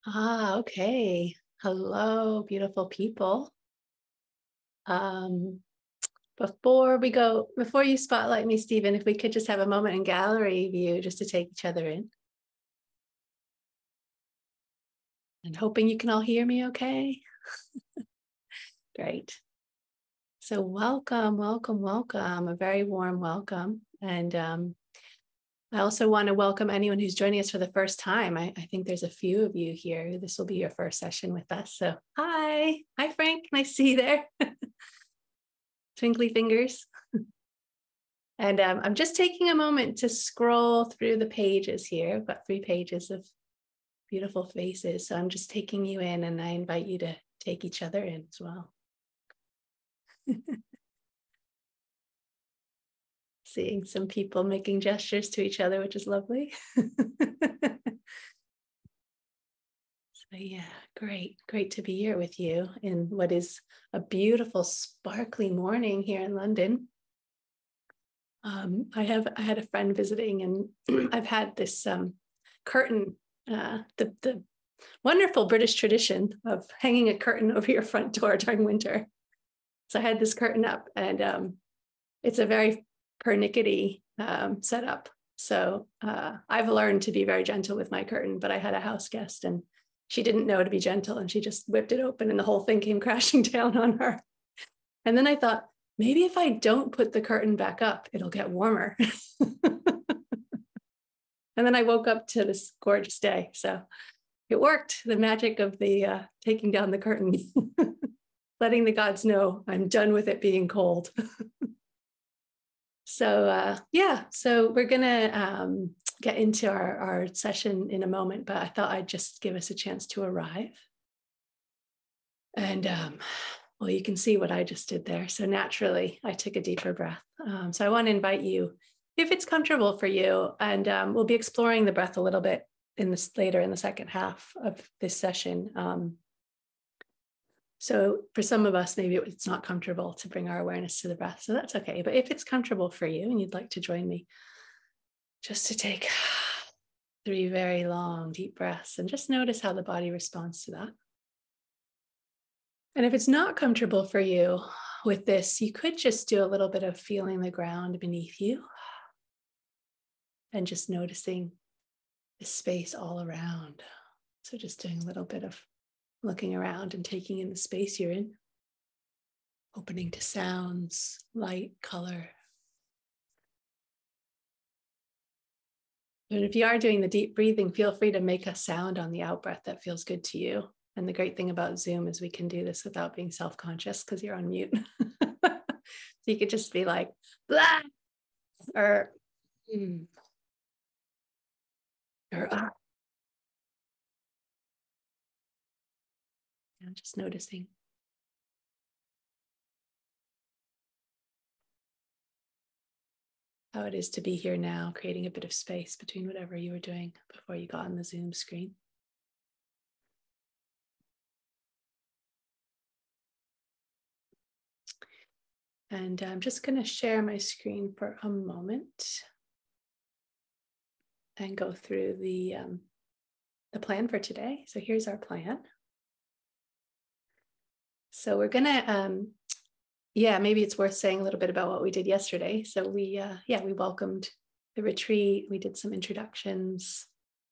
Okay. Hello, beautiful people. Um, before you spotlight me, Stephen, if we could just have a moment in gallery view just to take each other in. And hoping you can all hear me okay. Great. So welcome, welcome, welcome. A very warm welcome. And I also want to welcome anyone who's joining us for the first time. I think there's a few of you here. This will be your first session with us. So hi. Hi, Frank. Nice to see you there. Twinkly fingers. And I'm just taking a moment to scroll through the pages here. I've got 3 pages of beautiful faces. So I'm just taking you in, and I invite you to take each other in as well. Seeing some people making gestures to each other, which is lovely. So yeah, great to be here with you in what is a beautiful, sparkly morning here in London. I had a friend visiting, and I've had this curtain, the wonderful British tradition of hanging a curtain over your front door during winter. So I had this curtain up, and it's a very pernickety setup. So I've learned to be very gentle with my curtain, but I had a house guest and she didn't know to be gentle, and she just whipped it open and the whole thing came crashing down on her. And then I thought, maybe if I don't put the curtain back up, it'll get warmer. And then I woke up to this gorgeous day. So it worked. The magic of the taking down the curtain, letting the gods know I'm done with it being cold. So so we're going to get into our session in a moment, but I thought I'd just give us a chance to arrive. And well, you can see what I just did there. So naturally, I took a deeper breath. So I want to invite you, if it's comfortable for you, and we'll be exploring the breath a little bit later in the second half of this session. So for some of us, maybe it's not comfortable to bring our awareness to the breath. So that's okay. But if it's comfortable for you and you'd like to join me, just to take 3 very long, deep breaths and just notice how the body responds to that. And if it's not comfortable for you with this, you could just do a little bit of feeling the ground beneath you and just noticing the space all around. So just doing a little bit of looking around and taking in the space you're in, opening to sounds, light, color. And if you are doing the deep breathing, feel free to make a sound on the out breath that feels good to you. And the great thing about Zoom is we can do this without being self-conscious because you're on mute. So you could just be like, blah, or or just noticing. How it is to be here now, creating a bit of space between whatever you were doing before you got on the Zoom screen. And I'm just going to share my screen for a moment and go through the plan for today. So here's our plan. So we're going to, maybe it's worth saying a little bit about what we did yesterday. So we welcomed the retreat. We did some introductions.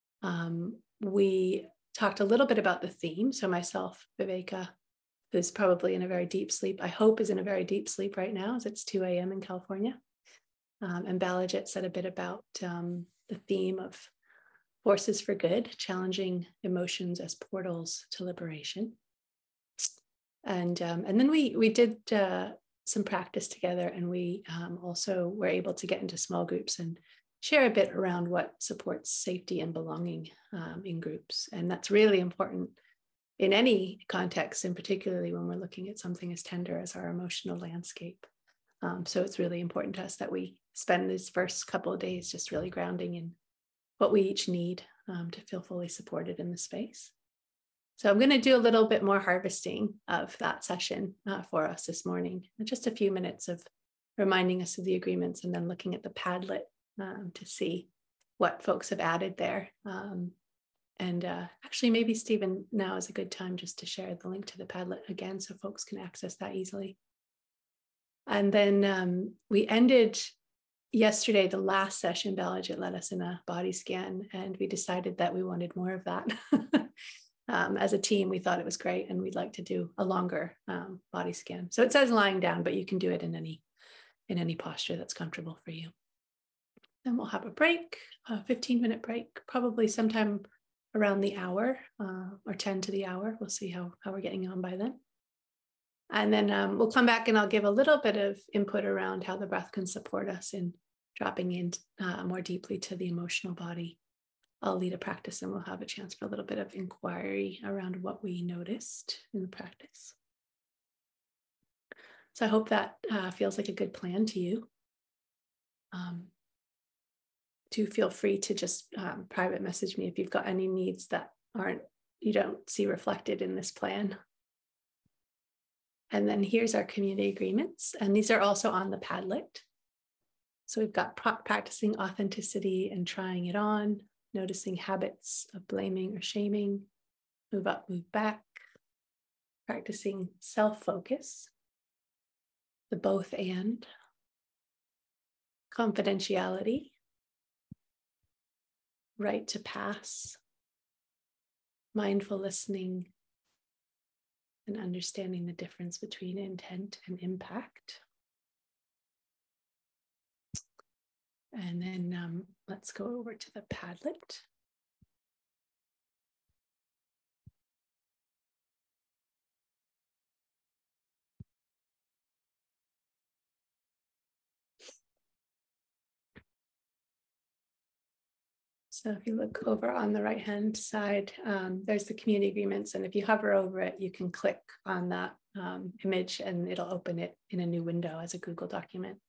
We talked a little bit about the theme. So myself, Viveka, who's probably in a very deep sleep, I hope is in a very deep sleep right now, as it's 2 a.m. in California. And Balajit said a bit about the theme of forces for good, challenging emotions as portals to liberation. And then we did some practice together, and we also were able to get into small groups and share a bit around what supports safety and belonging in groups. And that's really important in any context, and particularly when we're looking at something as tender as our emotional landscape. So it's really important to us that we spend these first couple of days just really grounding in what we each need to feel fully supported in the space. So I'm going to do a little bit more harvesting of that session for us this morning. Just a few minutes of reminding us of the agreements and then looking at the Padlet to see what folks have added there. And actually, maybe Stephen, now is a good time just to share the link to the Padlet again so folks can access that easily. And then we ended yesterday, the last session. Balajit led us in a body scan, and we decided that we wanted more of that. As a team, we thought it was great, and we'd like to do a longer body scan. So it says lying down, but you can do it in any posture that's comfortable for you. Then we'll have a break, a 15-minute break, probably sometime around the hour or 10 to the hour. We'll see how we're getting on by then. And then we'll come back and I'll give a little bit of input around how the breath can support us in dropping in more deeply to the emotional body. I'll lead a practice and we'll have a chance for a little bit of inquiry around what we noticed in the practice. So I hope that feels like a good plan to you. Do feel free to just private message me if you've got any needs that you don't see reflected in this plan. And then here's our community agreements. And these are also on the Padlet. So we've got practicing authenticity and trying it on, noticing habits of blaming or shaming, move up, move back, practicing self-focus, the both and, confidentiality, right to pass, mindful listening, and understanding the difference between intent and impact. And then let's go over to the Padlet. So if you look over on the right-hand side, there's the community agreements. And if you hover over it, you can click on that image and it'll open it in a new window as a Google document.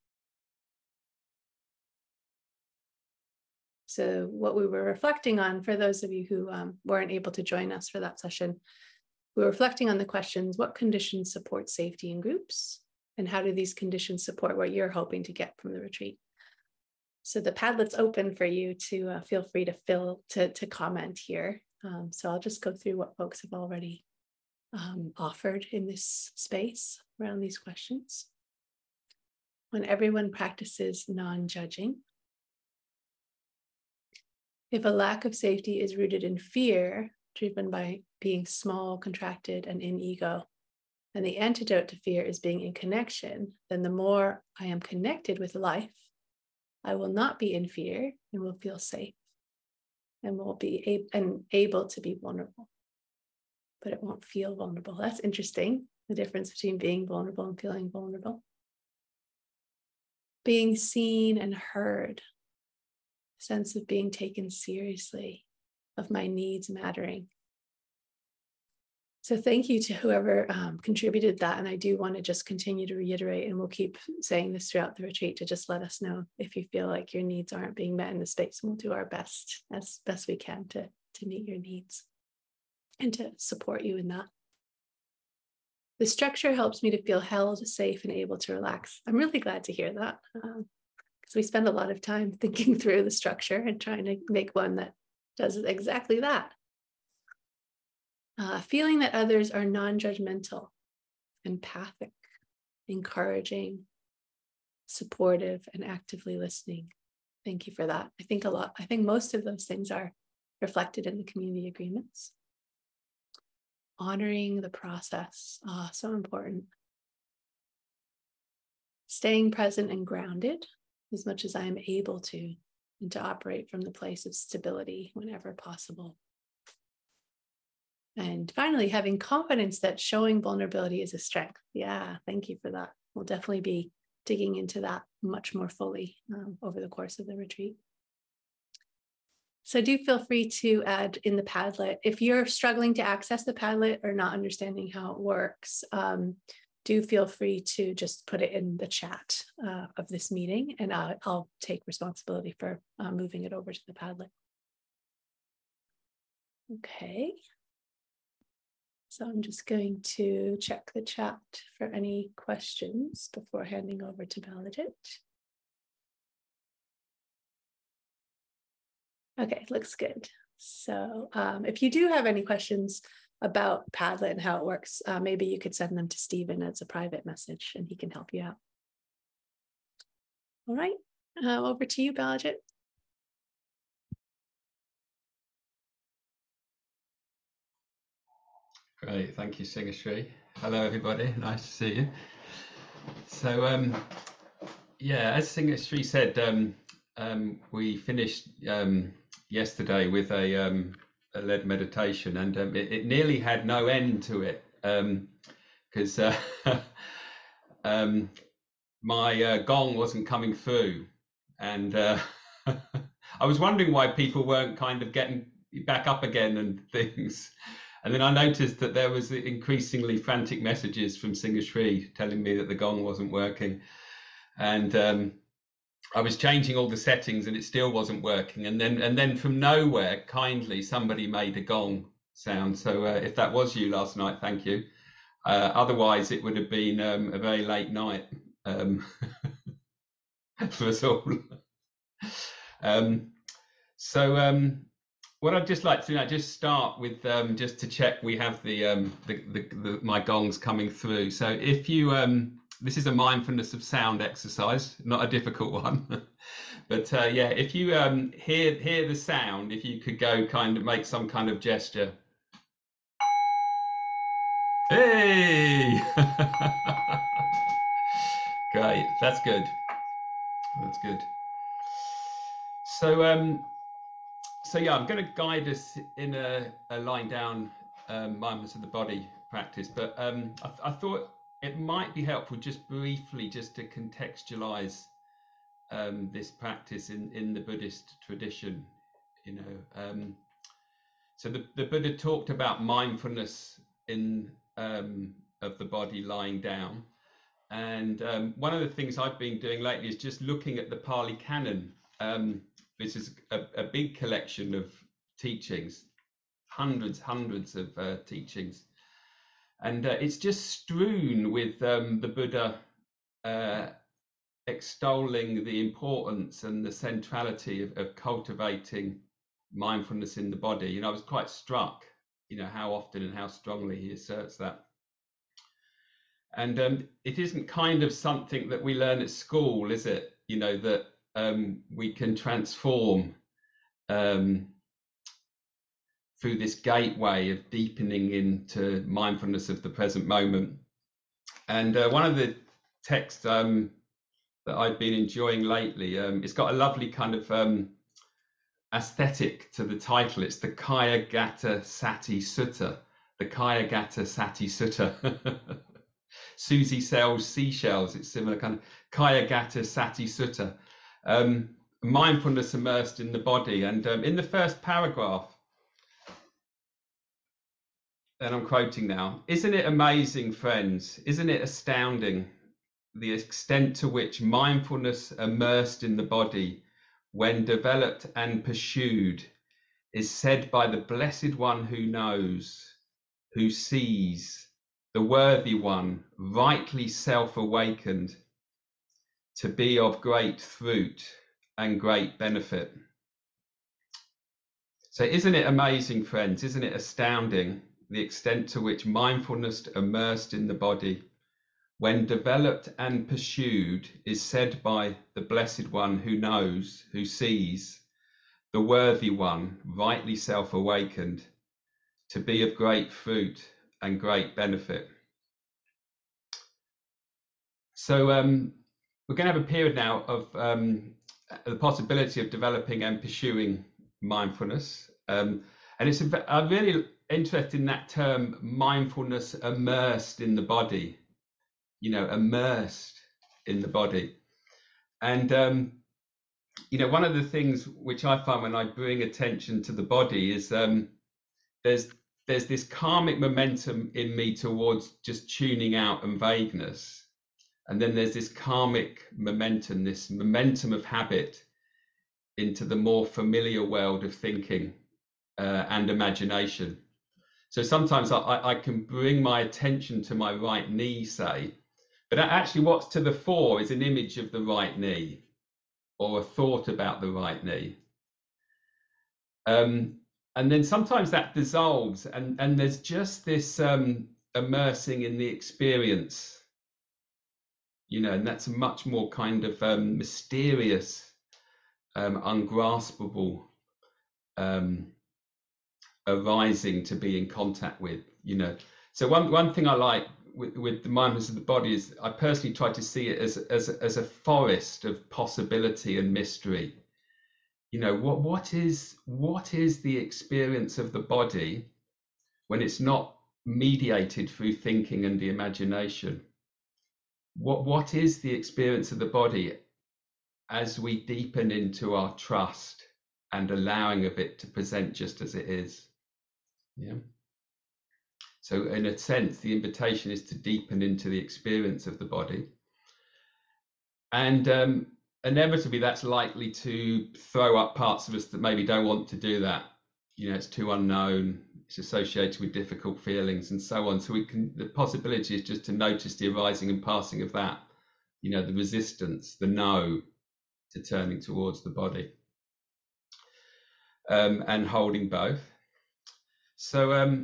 So what we were reflecting on, for those of you who weren't able to join us for that session, we were reflecting on the questions: what conditions support safety in groups? And how do these conditions support what you're hoping to get from the retreat? So the Padlet's open for you to feel free to comment here. So I'll just go through what folks have already offered in this space around these questions. When everyone practices non-judging. If a lack of safety is rooted in fear, driven by being small, contracted, and in ego, and the antidote to fear is being in connection, then the more I am connected with life, I will not be in fear and will feel safe and will be able to be vulnerable, but it won't feel vulnerable. That's interesting, the difference between being vulnerable and feeling vulnerable. Being seen and heard, a sense of being taken seriously, of my needs mattering. So thank you to whoever contributed that. And I do want to just continue to reiterate, and we'll keep saying this throughout the retreat, to just let us know if you feel like your needs aren't being met in the space, and we'll do our best, as best we can, to meet your needs and to support you in that. The structure helps me to feel held, safe, and able to relax. I'm really glad to hear that, because we spend a lot of time thinking through the structure and trying to make one that does exactly that. Feeling that others are non-judgmental, empathic, encouraging, supportive, and actively listening. Thank you for that. I think most of those things are reflected in the community agreements. Honoring the process, so important. Staying present and grounded as much as I am able to, and to operate from the place of stability whenever possible. And finally, having confidence that showing vulnerability is a strength. Yeah, thank you for that. We'll definitely be digging into that much more fully over the course of the retreat. So do feel free to add in the Padlet. If you're struggling to access the Padlet or not understanding how it works, do feel free to just put it in the chat of this meeting, and I'll take responsibility for moving it over to the Padlet. Okay. So I'm just going to check the chat for any questions before handing over to Balajit. Okay, looks good. So if you do have any questions about Padlet and how it works, maybe you could send them to Stephen as a private message and he can help you out. All right, over to you, Balajit. Great, thank you, Singhashri. Hello, everybody. Nice to see you. So, yeah, as Singhashri said, we finished yesterday with a led meditation, and it nearly had no end to it because my gong wasn't coming through, and I was wondering why people weren't kind of getting back up again and things. And then I noticed that there was increasingly frantic messages from Singhashri telling me that the gong wasn't working. And I was changing all the settings and it still wasn't working. And then from nowhere, kindly, somebody made a gong sound. So if that was you last night, thank you. Otherwise, it would have been a very late night for us all. What I'd just like to do now, just start with just to check we have my gongs coming through. So if you, this is a mindfulness of sound exercise, not a difficult one, but yeah, if you hear the sound, if you could go kind of make some kind of gesture. Hey! Great, that's good. That's good. So yeah, I'm going to guide us in a lying down mindfulness of the body practice, but I thought it might be helpful just briefly just to contextualize this practice in the Buddhist tradition. You know, so the Buddha talked about mindfulness of the body lying down, and one of the things I've been doing lately is just looking at the Pali Canon. This is a big collection of teachings, hundreds of teachings. And it's just strewn with the Buddha extolling the importance and the centrality of cultivating mindfulness in the body. You know, I was quite struck, you know, how often and how strongly he asserts that. And it isn't kind of something that we learn at school, is it? You know, that we can transform through this gateway of deepening into mindfulness of the present moment. And one of the texts that I've been enjoying lately, it's got a lovely kind of aesthetic to the title. It's the Kayagata Sati Sutta, the Kayagata Sati Sutta. Susie sells seashells. It's similar kind of Kayagata Sati Sutta. Mindfulness immersed in the body. And in the first paragraph, and I'm quoting now, "Isn't it amazing, friends? Isn't it astounding the extent to which mindfulness immersed in the body, when developed and pursued, is said by the Blessed One who knows, who sees, the worthy one, rightly self-awakened, to be of great fruit and great benefit." So isn't it amazing, friends? Isn't it astounding the extent to which mindfulness immersed in the body, when developed and pursued, is said by the Blessed One who knows, who sees, the worthy one, rightly self-awakened, to be of great fruit and great benefit. So we're going to have a period now of the possibility of developing and pursuing mindfulness. And it's I'm really interested in that term, mindfulness immersed in the body, you know, immersed in the body. And, you know, one of the things which I find when I bring attention to the body is there's this karmic momentum in me towards just tuning out and vagueness. And then there's this karmic momentum, this momentum of habit into the more familiar world of thinking and imagination. So sometimes I can bring my attention to my right knee, say, but actually what's to the fore is an image of the right knee or a thought about the right knee. And and then sometimes that dissolves, and there's just this immersing in the experience, you know, and that's a much more kind of mysterious, ungraspable arising to be in contact with, you know. So one thing I like with the mindfulness of the body is I personally try to see it as a forest of possibility and mystery. You know, what is the experience of the body when it's not mediated through thinking and the imagination? What is the experience of the body as we deepen into our trust and allowing of it to present just as it is? Yeah. So in a sense, the invitation is to deepen into the experience of the body. And inevitably that's likely to throw up parts of us that maybe don't want to do that. You know, it's too unknown, it's associated with difficult feelings and so on. So the possibility is just to notice the arising and passing of that, you know, the resistance, the no to turning towards the body, and holding both. So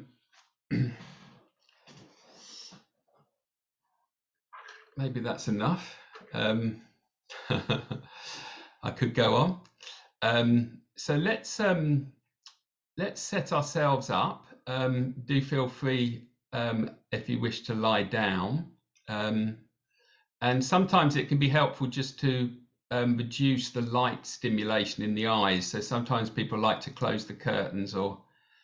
maybe that's enough. I could go on. So let's set ourselves up. Do feel free if you wish to lie down. And sometimes it can be helpful just to reduce the light stimulation in the eyes. So sometimes people like to close the curtains or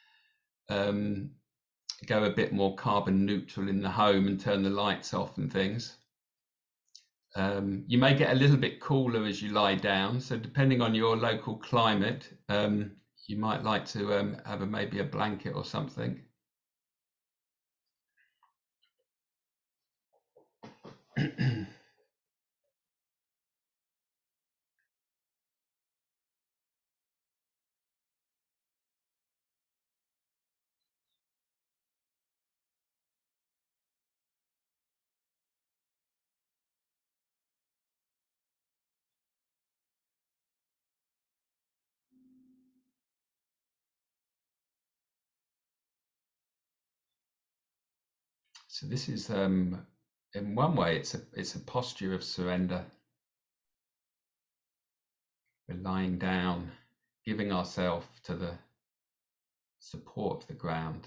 go a bit more carbon neutral in the home and turn the lights off and things. You may get a little bit cooler as you lie down, so depending on your local climate, you might like to have maybe a blanket or something. So this is, in one way, it's a posture of surrender. We're lying down, giving ourselves to the support of the ground,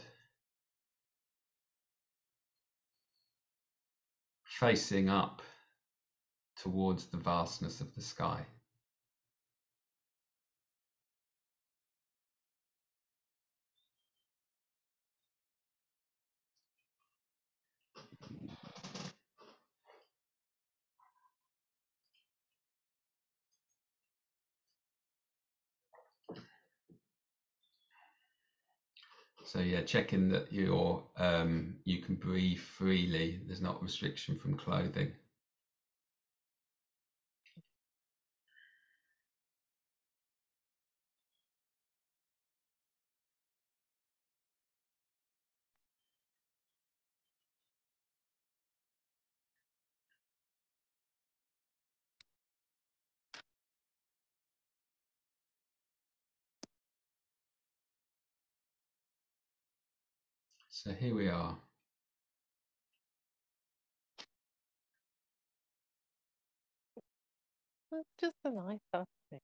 facing up towards the vastness of the sky. So yeah, checking that you can breathe freely. There's not restriction from clothing. So here we are. Just a nice thing.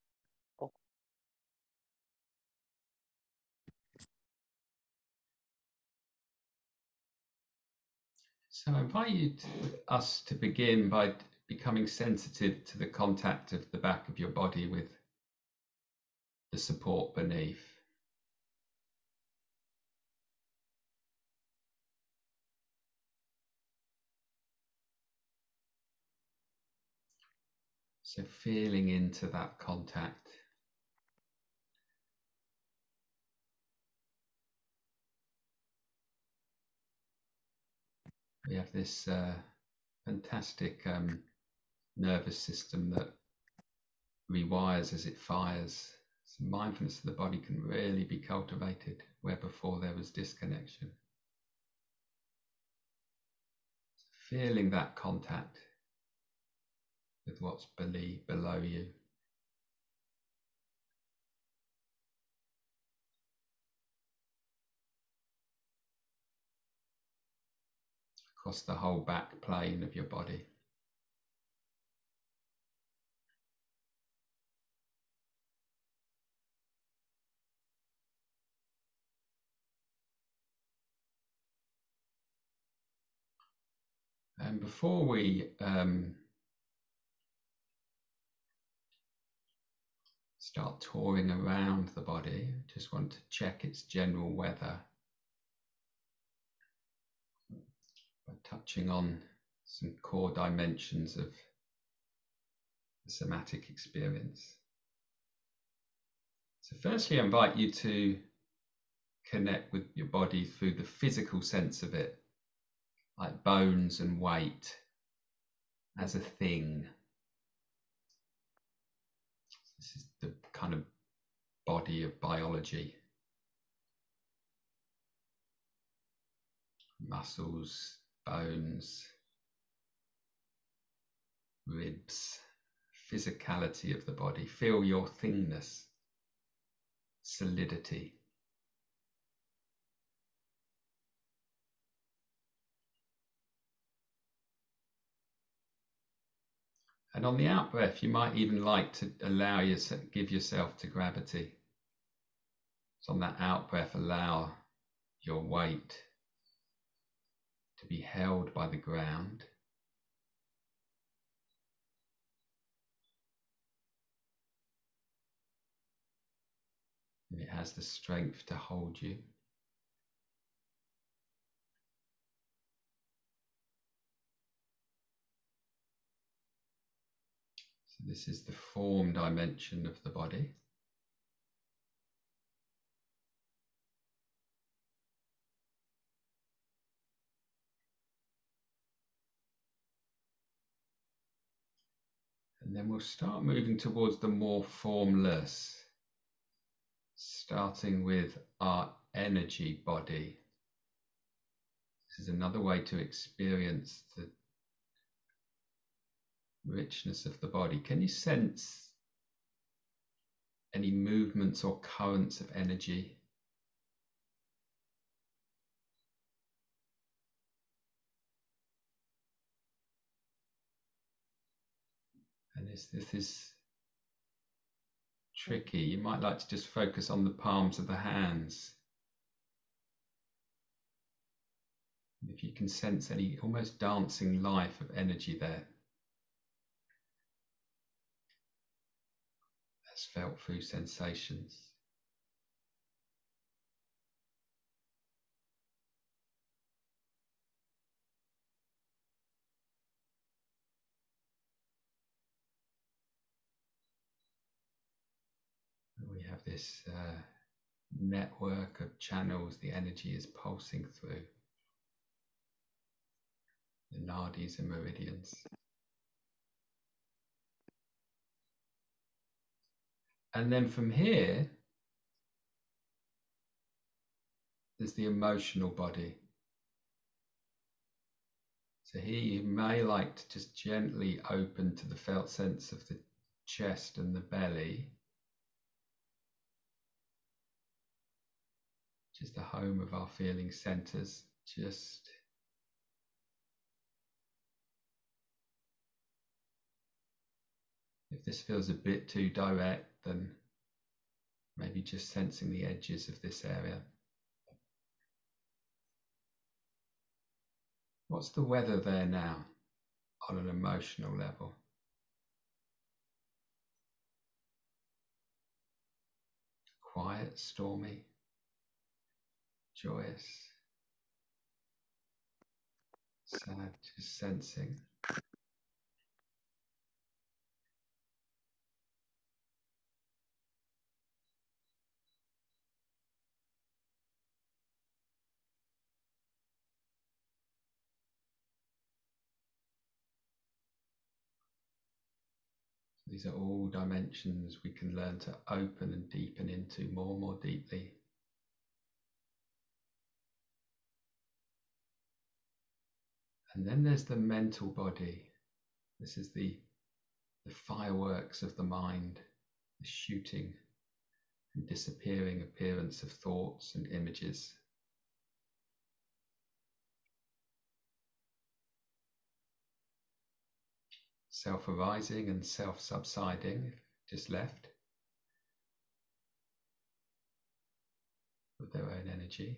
So I invite us to begin by becoming sensitive to the contact of the back of your body with the support beneath. So feeling into that contact. We have this fantastic nervous system that rewires as it fires. So mindfulness of the body can really be cultivated where before there was disconnection. So feeling that contact with what's below you. across the whole back plane of your body. And before we start touring around the body, just want to check its general weather by touching on some core dimensions of the somatic experience. So firstly, I invite you to connect with your body through the physical sense of it, like bones and weight as a thing. This is the kind of body of biology. Muscles, bones, ribs, physicality of the body. Feel your thingness, solidity. And on the out breath, you might even like to allow yourself, give yourself to gravity. So on that out breath, allow your weight to be held by the ground. And it has the strength to hold you. So this is the form dimension of the body. And then we'll start moving towards the more formless, starting with our energy body. This is another way to experience the richness of the body. Can you sense any movements or currents of energy? And this is tricky. You might like to just focus on the palms of the hands. If you can sense any almost dancing life of energy there, as felt through sensations. We have this network of channels the energy is pulsing through, the nadis and meridians. And then from here, there's the emotional body. So here you may like to just gently open to the felt sense of the chest and the belly, which is the home of our feeling centers. Just if this feels a bit too direct, then maybe just sensing the edges of this area. What's the weather there now on an emotional level? Quiet, stormy, joyous, sad, just sensing. These are all dimensions we can learn to open and deepen into more and more deeply. And then there's the mental body. This is the fireworks of the mind, the shooting and disappearing appearance of thoughts and images. self-arising and self-subsiding, just left with their own energy.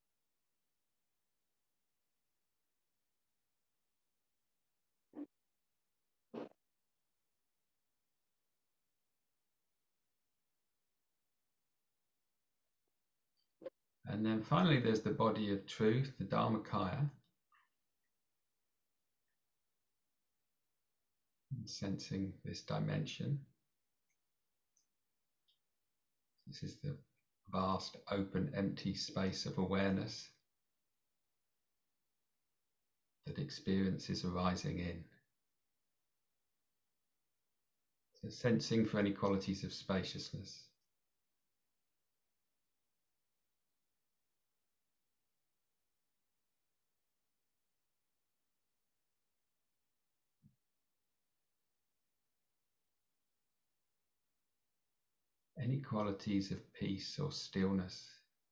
And then finally there's the body of truth, the Dharmakaya. And sensing this dimension. This is the vast, open, empty space of awareness that experience is arising in. So sensing for any qualities of spaciousness. Any qualities of peace or stillness.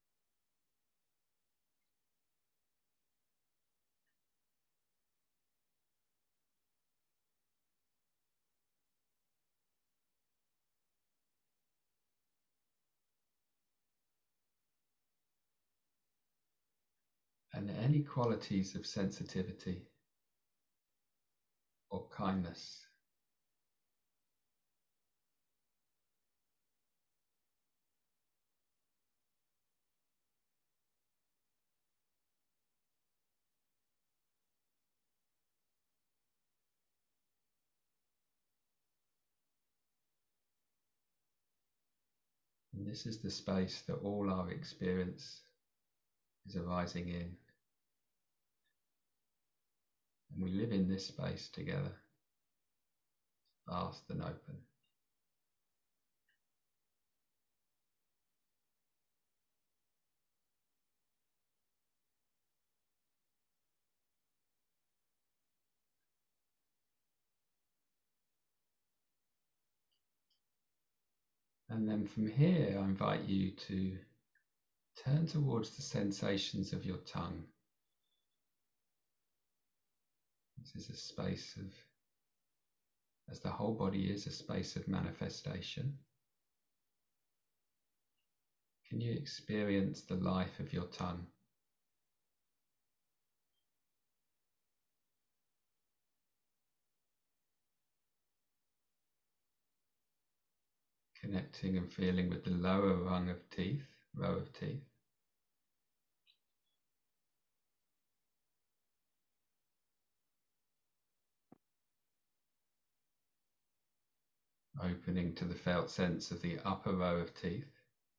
And any qualities of sensitivity or kindness. And this is the space that all our experience is arising in. And we live in this space together, vast and open. And then from here, I invite you to turn towards the sensations of your tongue. This is a space of, as the whole body is, a space of manifestation. Can you experience the life of your tongue? Connecting and feeling with the lower row of teeth. Opening to the felt sense of the upper row of teeth.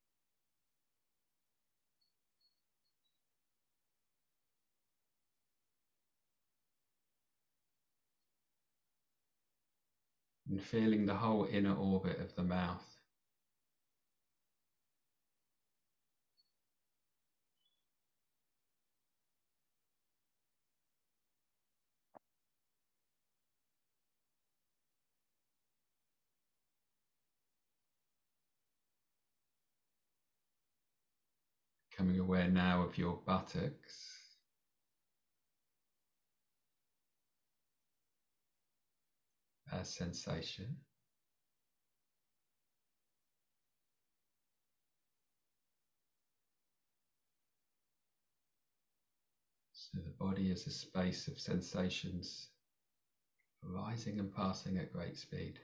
And feeling the whole inner orbit of the mouth. Becoming aware now of your buttocks. As sensation. So the body is a space of sensations arising and passing at great speed.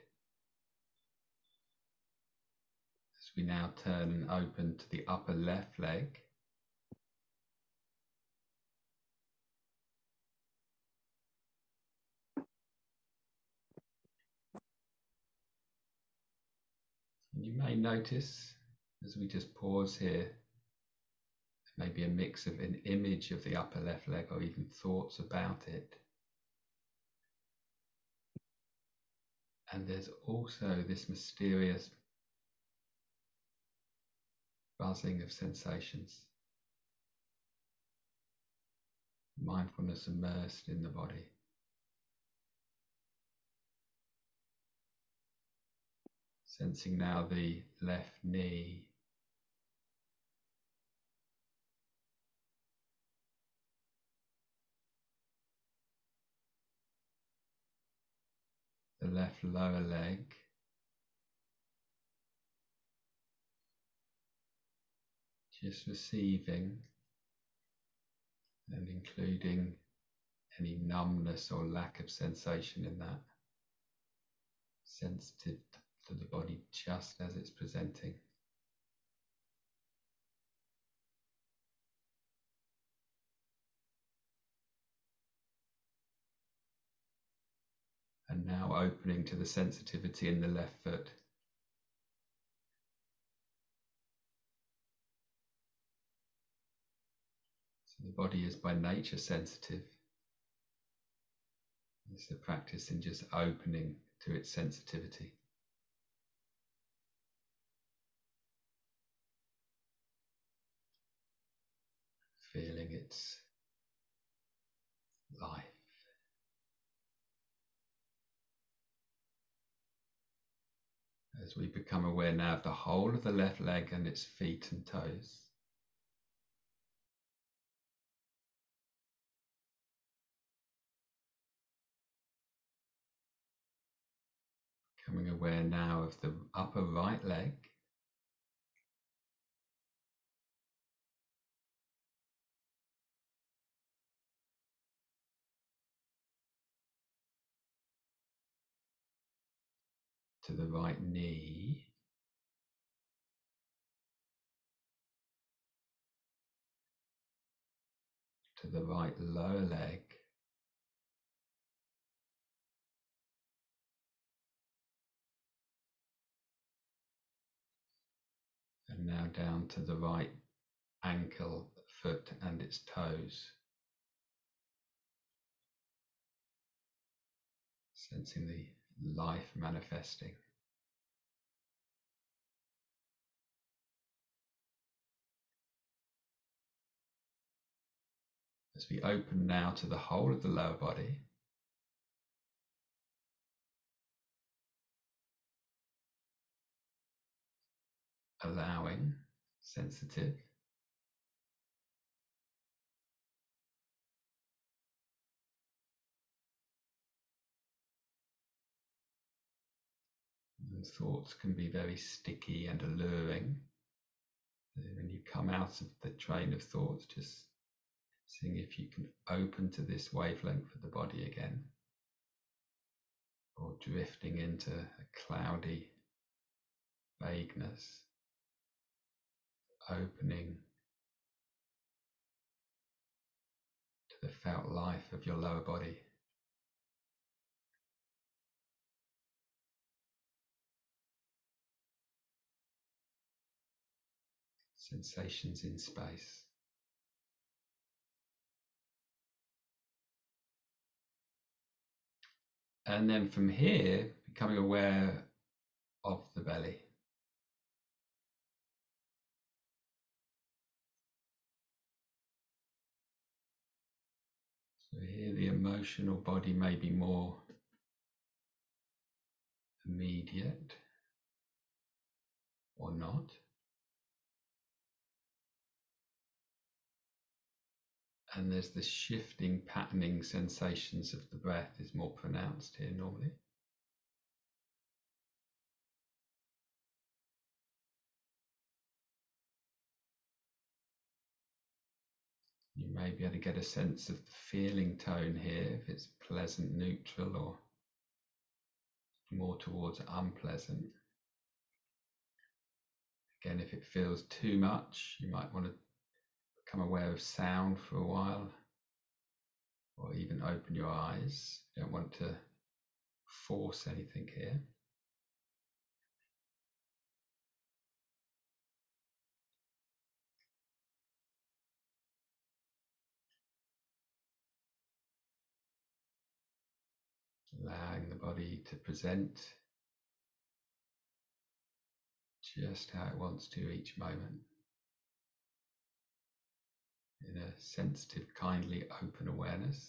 As we now turn and open to the upper left leg. And you may notice, as we just pause here, maybe a mix of an image of the upper left leg or even thoughts about it. And there's also this mysterious buzzing of sensations. Mindfulness immersed in the body. Sensing now the left knee. the left lower leg, just receiving and including any numbness or lack of sensation in that, sensitive to the body just as it's presenting. And now opening to the sensitivity in the left foot. So the body is by nature sensitive. It's a practice in just opening to its sensitivity. Feeling its life. As we become aware now of the whole of the left leg and its feet and toes. Becoming aware now of the upper right leg. To the right knee. To the right lower leg. And now down to the right ankle, foot and its toes. Sensing the life manifesting. As we open now to the whole of the lower body, allowing, sensitive, and thoughts can be very sticky and alluring. When you come out of the train of thoughts, just seeing if you can open to this wavelength of the body again, or drifting into a cloudy vagueness, opening to the felt life of your lower body. Sensations in space. And then from here, becoming aware of the belly. So here the emotional body may be more immediate or not. And there's the shifting, patterning sensations of the breath is more pronounced here normally. You may be able to get a sense of the feeling tone here, if it's pleasant, neutral, or more towards unpleasant. Again, if it feels too much, you might want to become aware of sound for a while, or even open your eyes. You don't want to force anything here. Allowing the body to present just how it wants to each moment, in a sensitive, kindly, open awareness.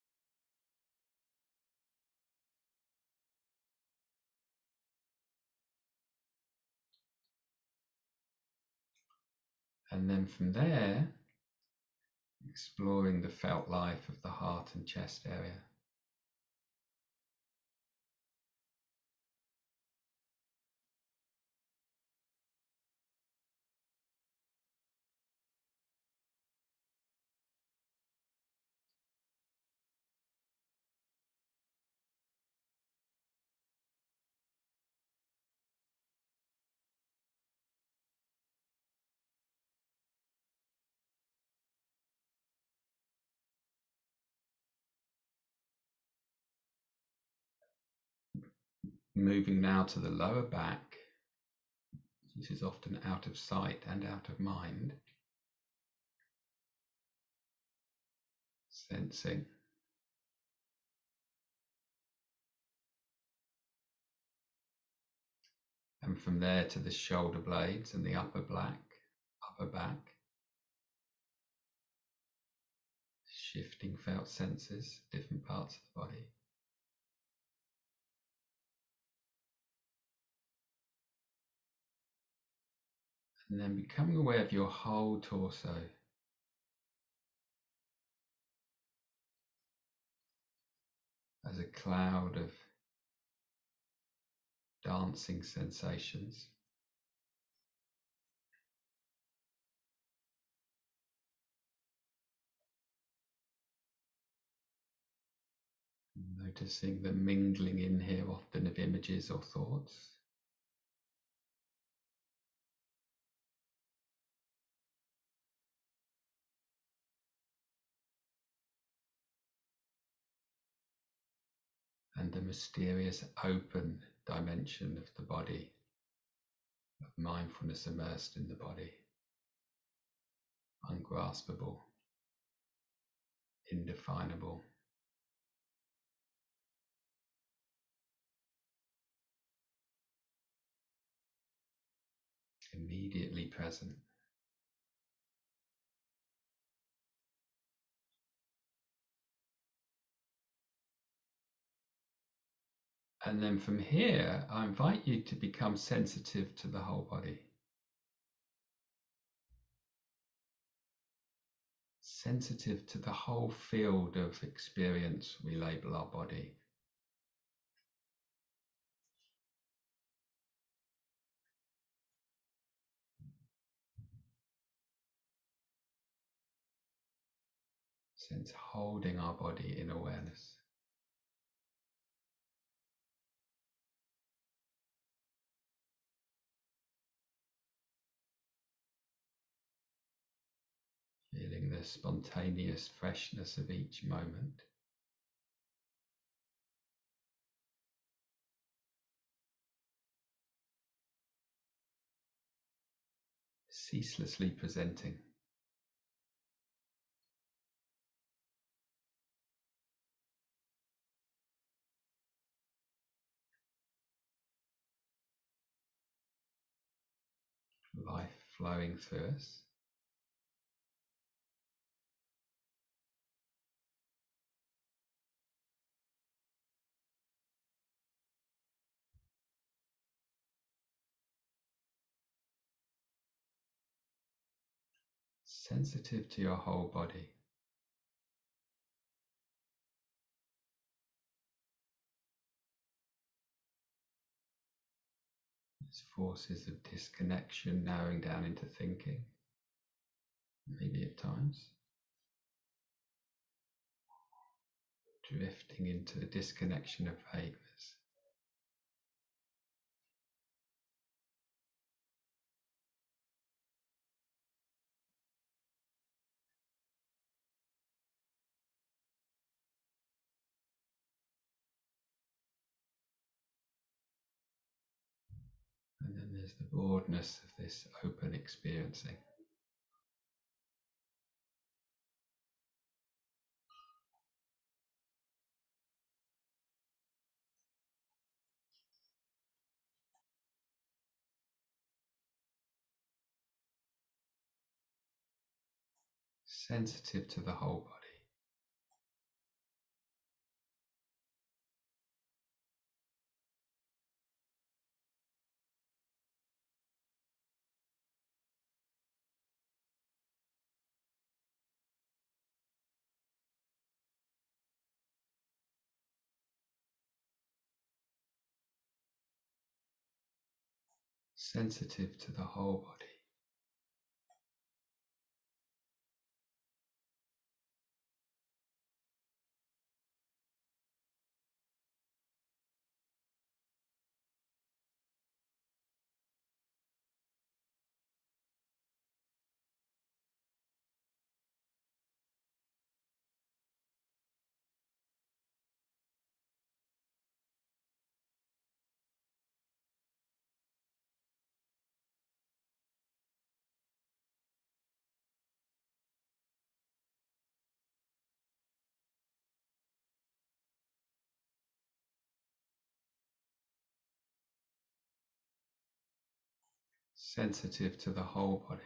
And then from there, exploring the felt life of the heart and chest area. Moving now to the lower back. This is often out of sight and out of mind. Sensing. And from there to the shoulder blades and the upper back. Shifting felt senses, different parts of the body. And then becoming aware of your whole torso. As a cloud of dancing sensations. Noticing the mingling in here often of images or thoughts. And the mysterious open dimension of the body, of mindfulness immersed in the body, ungraspable, indefinable. Immediately present. And then from here, I invite you to become sensitive to the whole body. Sensitive to the whole field of experience we label our body. Sense holding our body in awareness. Feeling the spontaneous freshness of each moment. Ceaselessly presenting. Life flowing through us. Sensitive to your whole body. These forces of disconnection narrowing down into thinking, maybe at times. Drifting into the disconnection of vagueness. And then there's the broadness of this open experiencing. Sensitive to the whole body. Sensitive to the whole body. sensitive to the whole body.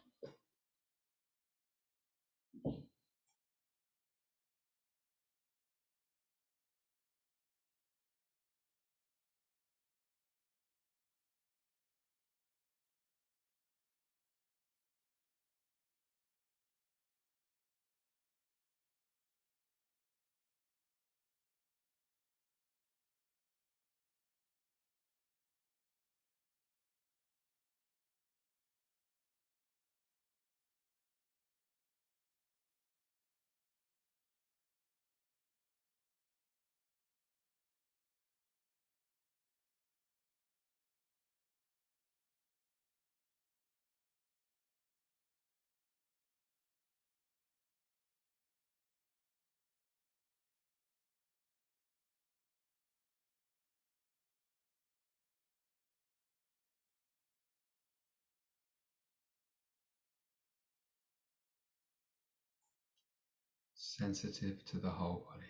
Sensitive to the whole body.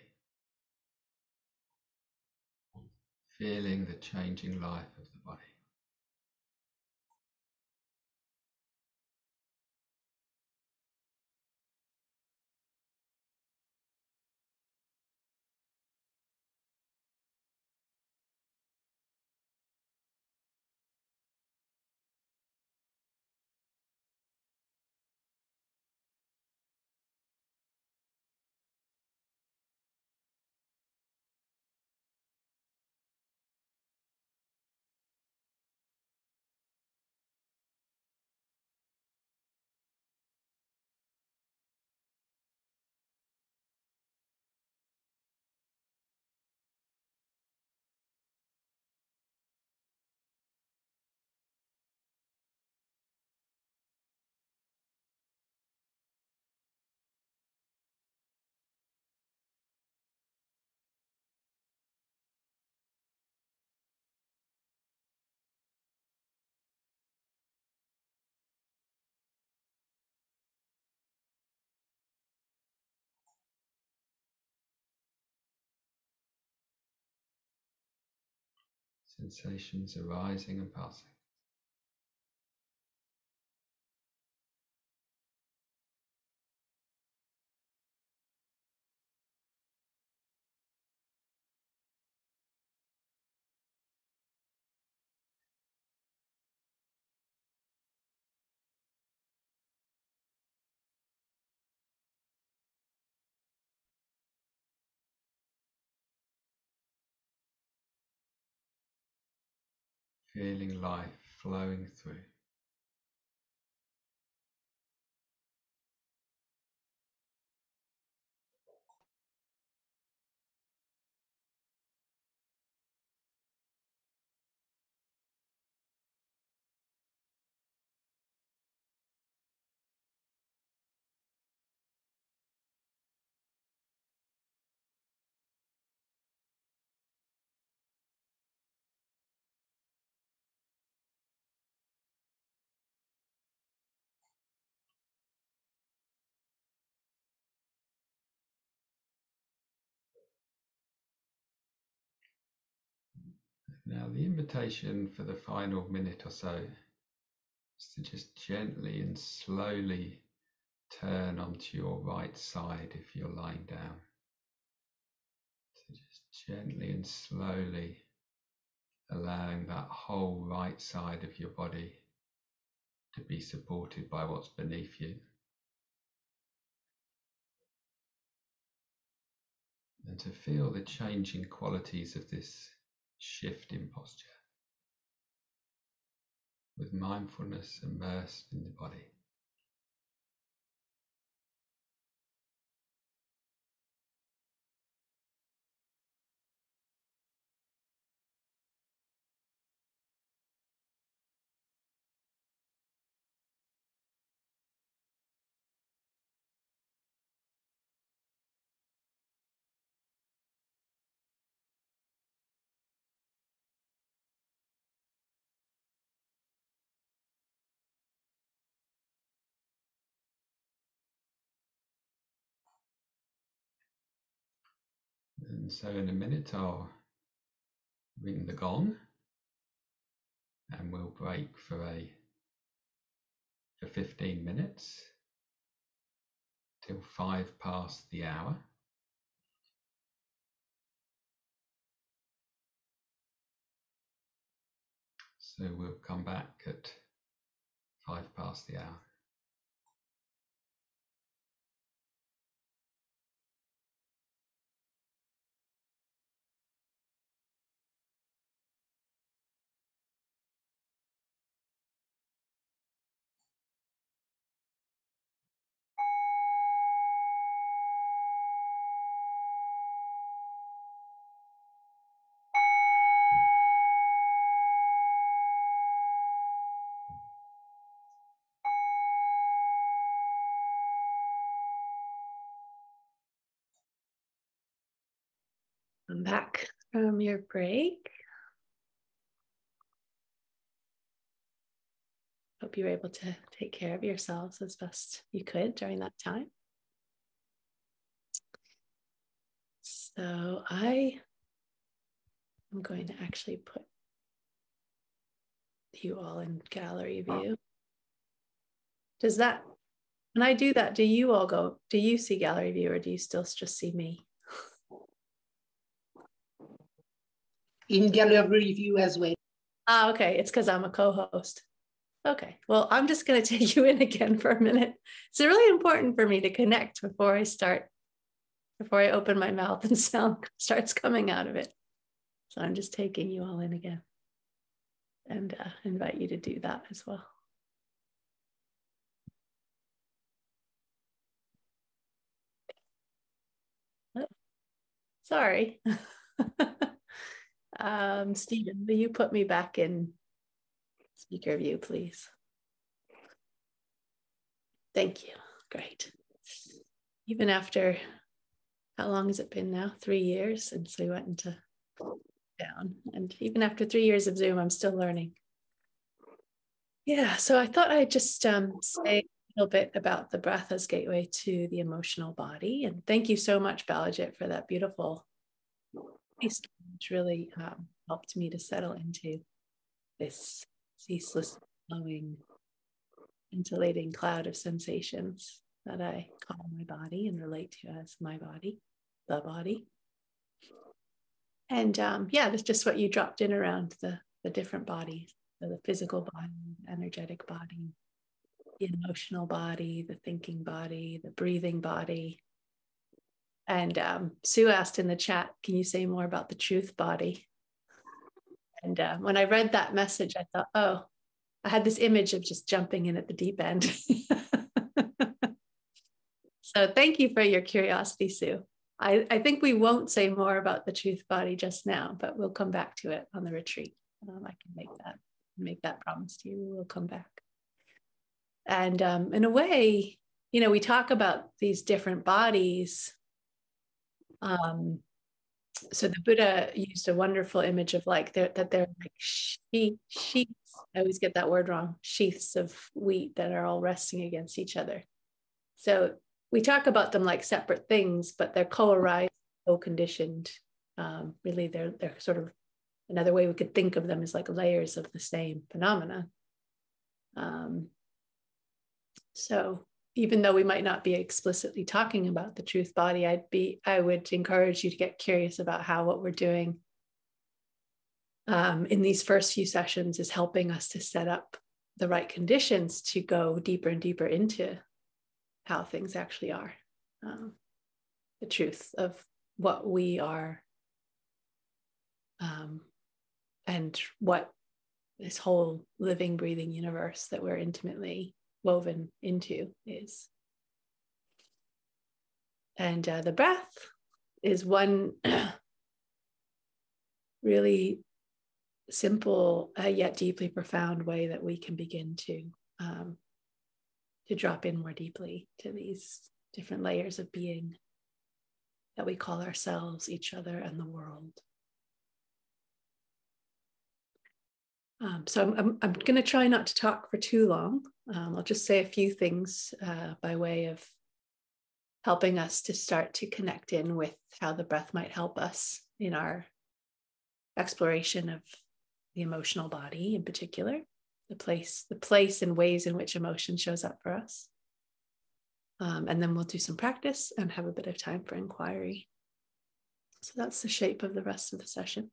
Feeling the changing life of the body. Sensations arising and passing. Feeling life flowing through. Now the invitation for the final minute or so is to just gently and slowly turn onto your right side if you're lying down. So just gently and slowly allowing that whole right side of your body to be supported by what's beneath you. And to feel the changing qualities of this shift in posture, with mindfulness immersed in the body. And so in a minute I'll ring the gong and we'll break for a for 15 minutes till 5 past the hour. So we'll come back at 5 past the hour. I'm back from your break. Hope you were able to take care of yourselves as best you could during that time. So I am going to actually put you all in gallery view. Does that, when I do that, do you all go, do you see gallery view or do you still just see me? In gallery view as well. Ah, okay. It's because I'm a co-host. Okay. Well, I'm just going to take you in again for a minute. It's really important for me to connect before I start, before I open my mouth and sound starts coming out of it. So I'm just taking you all in again and invite you to do that as well. Oh, sorry. Stephen, will you put me back in speaker view, please? Thank you. Great. Even after, how long has it been now? 3 years since we went into down. And even after 3 years of Zoom, I'm still learning. Yeah, so I thought I'd just say a little bit about the breath as gateway to the emotional body. And thank you so much, Balajit, for that beautiful piece, which really helped me to settle into this ceaseless flowing, scintillating cloud of sensations that I call my body and relate to as my body, the body. And yeah, that's just what you dropped in around the different bodies. So the physical body, the energetic body, the emotional body, the thinking body, the breathing body. And Sue asked in the chat, can you say more about the truth body? And when I read that message, I thought, oh, I had this image of just jumping in at the deep end. So thank you for your curiosity, Sue. I think we won't say more about the truth body just now, but we'll come back to it on the retreat. I can make that promise to you. We'll come back. And in a way, you know, we talk about these different bodies. So the Buddha used a wonderful image of like that they're like sheaths. I always get that word wrong. Sheaths of wheat that are all resting against each other. So we talk about them like separate things, but they're co-arising, co-conditioned. Really, they're sort of, another way we could think of them is like layers of the same phenomena. So even though we might not be explicitly talking about the truth body, I would encourage you to get curious about how what we're doing in these first few sessions is helping us to set up the right conditions to go deeper and deeper into how things actually are, the truth of what we are, and what this whole living, breathing universe that we're intimately woven into is. And the breath is one really simple yet deeply profound way that we can begin to drop in more deeply to these different layers of being that we call ourselves, each other, and the world. So I'm going to try not to talk for too long. I'll just say a few things by way of helping us to start to connect in with how the breath might help us in our exploration of the emotional body in particular, the place and ways in which emotion shows up for us. And then we'll do some practice and have a bit of time for inquiry. So that's the shape of the rest of the session.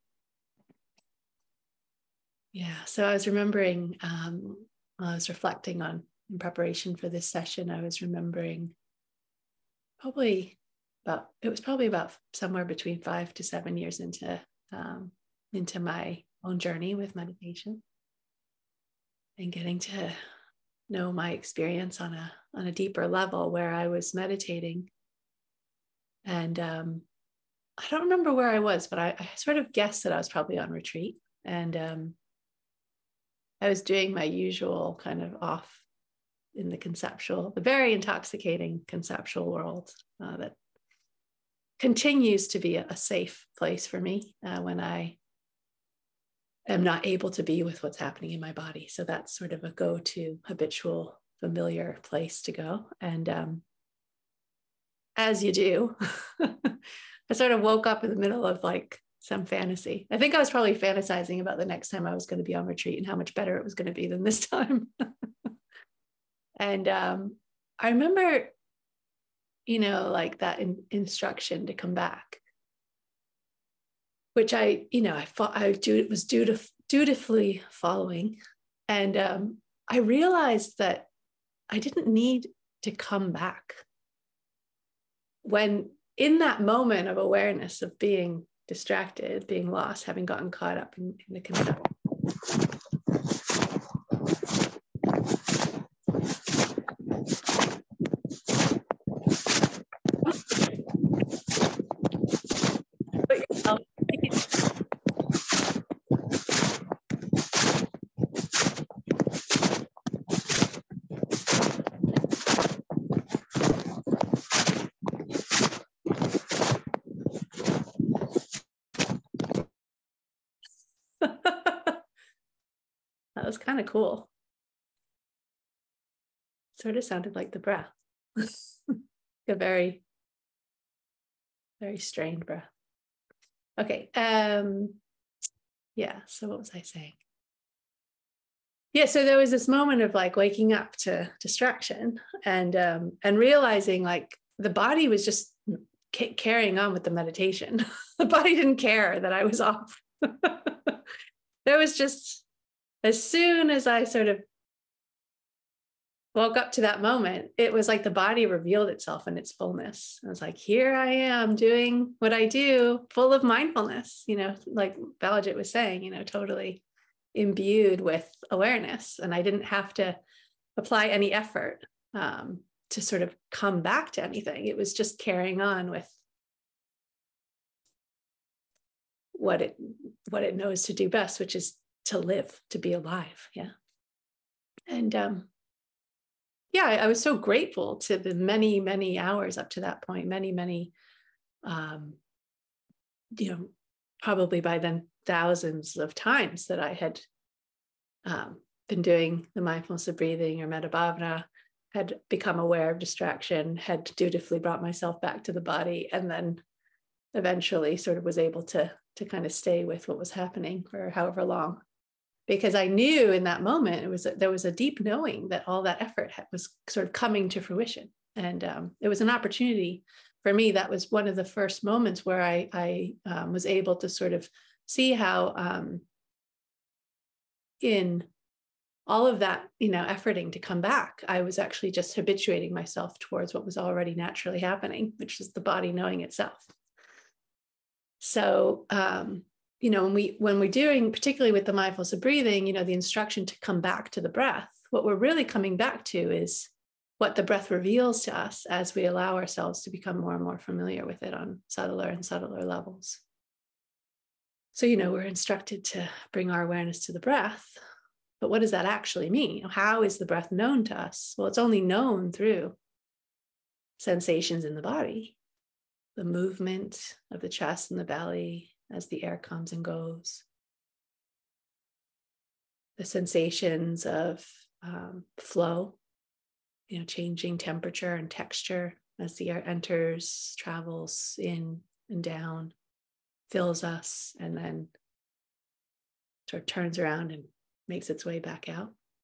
Yeah, so I was remembering, I was reflecting on, in preparation for this session, I was remembering it was probably about somewhere between 5 to 7 years into my own journey with meditation, and getting to know my experience on a deeper level, where I was meditating, and I don't remember where I was, but I sort of guessed that I was probably on retreat, and I was doing my usual kind of off in the very intoxicating conceptual world that continues to be a safe place for me when I am not able to be with what's happening in my body. So that's sort of a go-to habitual, familiar place to go. And as you do, I sort of woke up in the middle of like some fantasy. I think I was probably fantasizing about the next time I was going to be on retreat and how much better it was going to be than this time. And I remember, like that instruction to come back, which I was dutifully following. And I realized that I didn't need to come back. When in that moment of awareness of being distracted, being lost, having gotten caught up in the concept. Put yourself. That was kind of cool. Sort of sounded like the breath. A very, very strained breath. Okay. Yeah. So what was I saying? Yeah. So there was this moment of like waking up to distraction and realizing like the body was just carrying on with the meditation. The body didn't care that I was off. There was just, as soon as I sort of woke up to that moment, it was like the body revealed itself in its fullness. I was like, here I am doing what I do, full of mindfulness, like Balajit was saying, totally imbued with awareness. And I didn't have to apply any effort to sort of come back to anything. It was just carrying on with what it knows to do best, which is to live, to be alive. Yeah. And yeah, I was so grateful to the many, many hours up to that point, many, probably by then thousands of times that I had been doing the mindfulness of breathing or metta bhavana, had become aware of distraction, had dutifully brought myself back to the body, and then eventually sort of was able to kind of stay with what was happening for however long. Because I knew in that moment, there was a deep knowing that all that effort was sort of coming to fruition. And it was an opportunity for me. That was one of the first moments where I was able to sort of see how in all of that, efforting to come back, I was actually just habituating myself towards what was already naturally happening, which is the body knowing itself. So, when we're doing, particularly with the mindfulness of breathing, the instruction to come back to the breath, what we're really coming back to is what the breath reveals to us as we allow ourselves to become more and more familiar with it on subtler and subtler levels. So, we're instructed to bring our awareness to the breath, but what does that actually mean? How is the breath known to us? Well, it's only known through sensations in the body, the movement of the chest and the belly as the air comes and goes, the sensations of flow, changing temperature and texture as the air enters, travels in and down, fills us, and then sort of turns around and makes its way back out.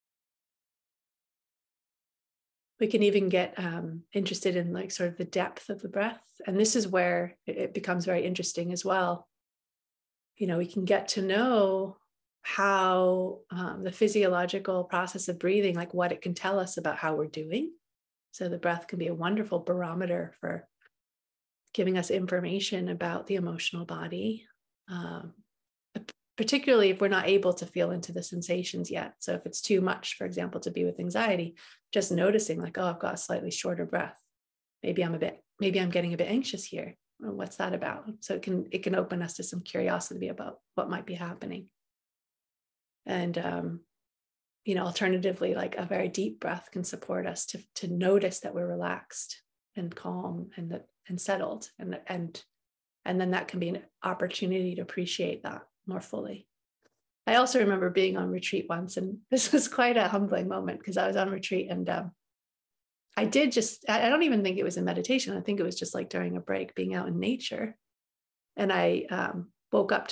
We can even get interested in like sort of the depth of the breath. And this is where it becomes very interesting as well. You know, we can get to know how the physiological process of breathing, like what it can tell us about how we're doing. So the breath can be a wonderful barometer for giving us information about the emotional body, particularly if we're not able to feel into the sensations yet. So if it's too much, for example, to be with anxiety, just noticing like, oh, I've got a slightly shorter breath. Maybe I'm getting a bit anxious here. Well, what's that about? So it can open us to some curiosity about what might be happening. And, you know, alternatively, like a very deep breath can support us to notice that we're relaxed and calm and settled. And then that can be an opportunity to appreciate that more fully. I also remember being on retreat once, and this was quite a humbling moment because I was on retreat and I don't even think it was in meditation. I think it was just like during a break, being out in nature. And I woke up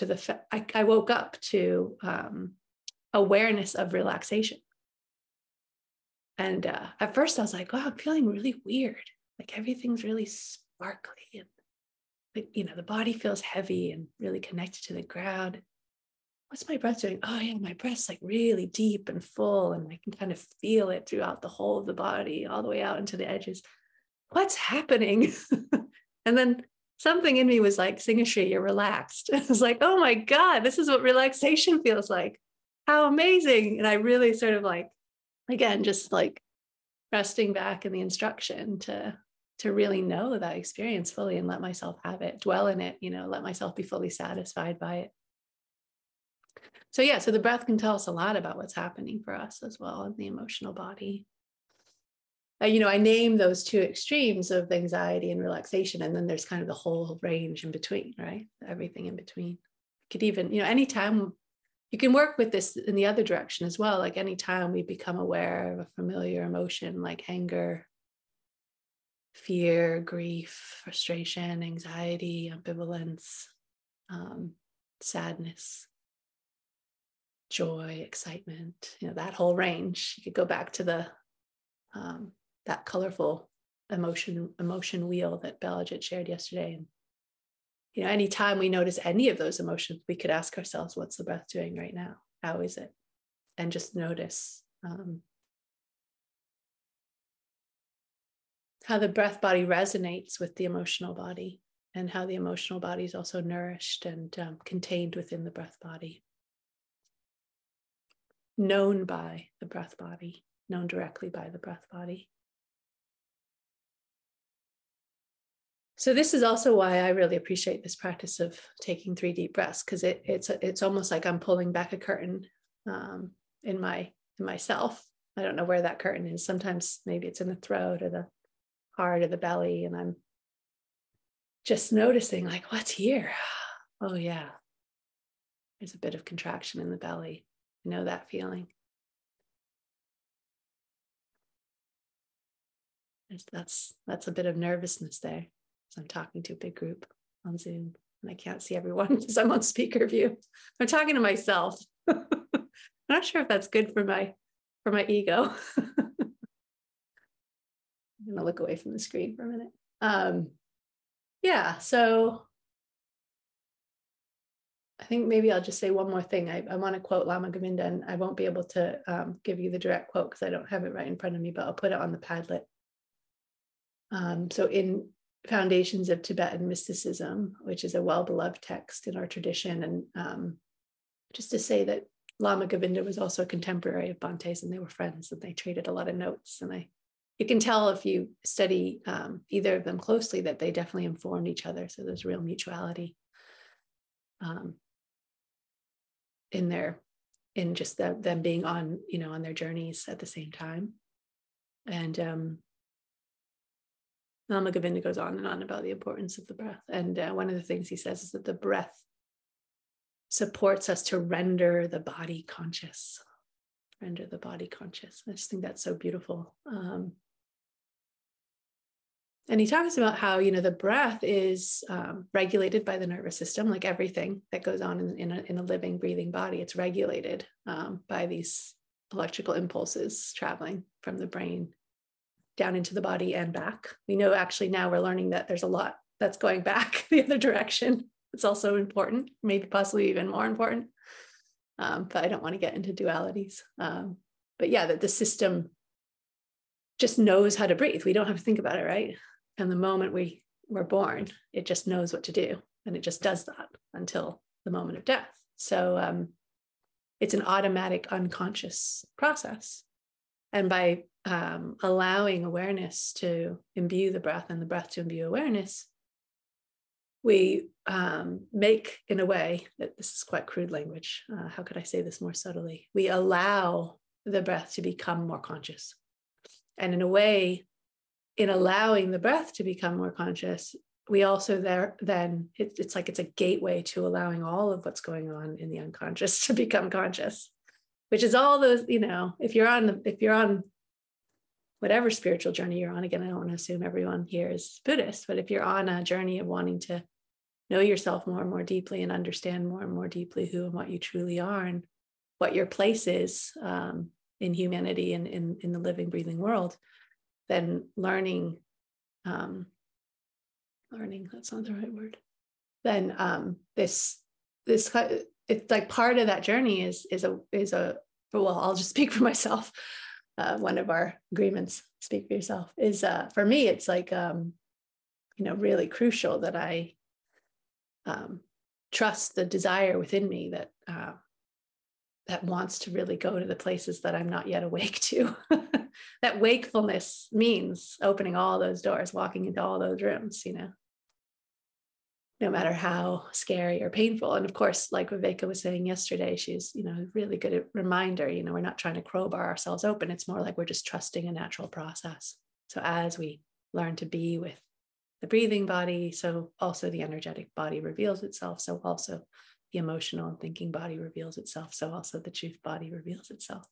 to awareness of relaxation. And at first I was like, wow, I'm feeling really weird. Like everything's really sparkly and, you know, the body feels heavy and really connected to the ground. What's my breath doing? Oh yeah, my breath's like really deep and full, and I can kind of feel it throughout the whole of the body, all the way out into the edges. What's happening? And then something in me was like, Singhashri, you're relaxed. I was like, oh my God, this is what relaxation feels like. How amazing. And I really sort of like, again, just like resting back in the instruction to really know that experience fully and let myself have it, dwell in it, you know, let myself be fully satisfied by it. So yeah, so the breath can tell us a lot about what's happening for us as well in the emotional body. You know, I name those two extremes of anxiety and relaxation, and then there's kind of the whole range in between, right? Everything in between. Could even, you know, anytime you can work with this in the other direction as well. Like anytime we become aware of a familiar emotion like anger, fear, grief, frustration, anxiety, ambivalence, sadness, joy, excitement, you know, that whole range. You could go back to the that colorful emotion wheel that Balajit shared yesterday. And, you know, anytime we notice any of those emotions, we could ask ourselves, what's the breath doing right now? How is it? And just notice how the breath body resonates with the emotional body, and how the emotional body is also nourished and contained within the breath body. Known by the breath body, known directly by the breath body. So this is also why I really appreciate this practice of taking 3 deep breaths, because it's almost like I'm pulling back a curtain in myself. I don't know where that curtain is. Sometimes maybe it's in the throat or the heart or the belly, and I'm just noticing like, what's here? Oh yeah, there's a bit of contraction in the belly. I know that feeling. That's a bit of nervousness there. So I'm talking to a big group on Zoom and I can't see everyone because I'm on speaker view. I'm talking to myself. I'm not sure if that's good for my ego. I'm gonna look away from the screen for a minute. Yeah, so I think maybe I'll just say one more thing. I want to quote Lama Govinda, and I won't be able to give you the direct quote because I don't have it right in front of me, but I'll put it on the Padlet. So in Foundations of Tibetan Mysticism, which is a well-beloved text in our tradition, and just to say that Lama Govinda was also a contemporary of Bhante's, and they were friends, and they traded a lot of notes. And you can tell if you study either of them closely that they definitely informed each other. So there's real mutuality in just them being on their journeys at the same time. And Lama Govinda goes on and on about the importance of the breath. And one of the things he says is that the breath supports us to render the body conscious. Render the body conscious. I just think that's so beautiful. And he talks about how, the breath is regulated by the nervous system, like everything that goes on in a living, breathing body. It's regulated by these electrical impulses traveling from the brain down into the body and back. We know actually now we're learning that there's a lot that's going back the other direction. It's also important, maybe possibly even more important. But I don't want to get into dualities. But yeah, that the system just knows how to breathe. We don't have to think about it, right? And the moment we're born, it just knows what to do. And it just does that until the moment of death. So it's an automatic unconscious process. And by allowing awareness to imbue the breath and the breath to imbue awareness, we make, in a way, that this is quite crude language. How could I say this more subtly? We allow the breath to become more conscious. And in a way, in allowing the breath to become more conscious, we also it's like it's a gateway to allowing all of what's going on in the unconscious to become conscious, which is all those, if you're on whatever spiritual journey you're on, again, I don't want to assume everyone here is Buddhist, but if you're on a journey of wanting to know yourself more and more deeply and understand more and more deeply who and what you truly are and what your place is in humanity and in the living, breathing world, then learning, that's not the right word. Then this it's like part of that journey is a well, I'll just speak for myself. One of our agreements, speak for yourself, is for me, it's like really crucial that I trust the desire within me that wants to really go to the places that I'm not yet awake to. That wakefulness means opening all those doors, walking into all those rooms, no matter how scary or painful. And of course, like Viveka was saying yesterday, she's, really good at reminder, we're not trying to crowbar ourselves open. It's more like we're just trusting a natural process. So as we learn to be with the breathing body, so also the energetic body reveals itself. So also the emotional and thinking body reveals itself. So also the truth body reveals itself.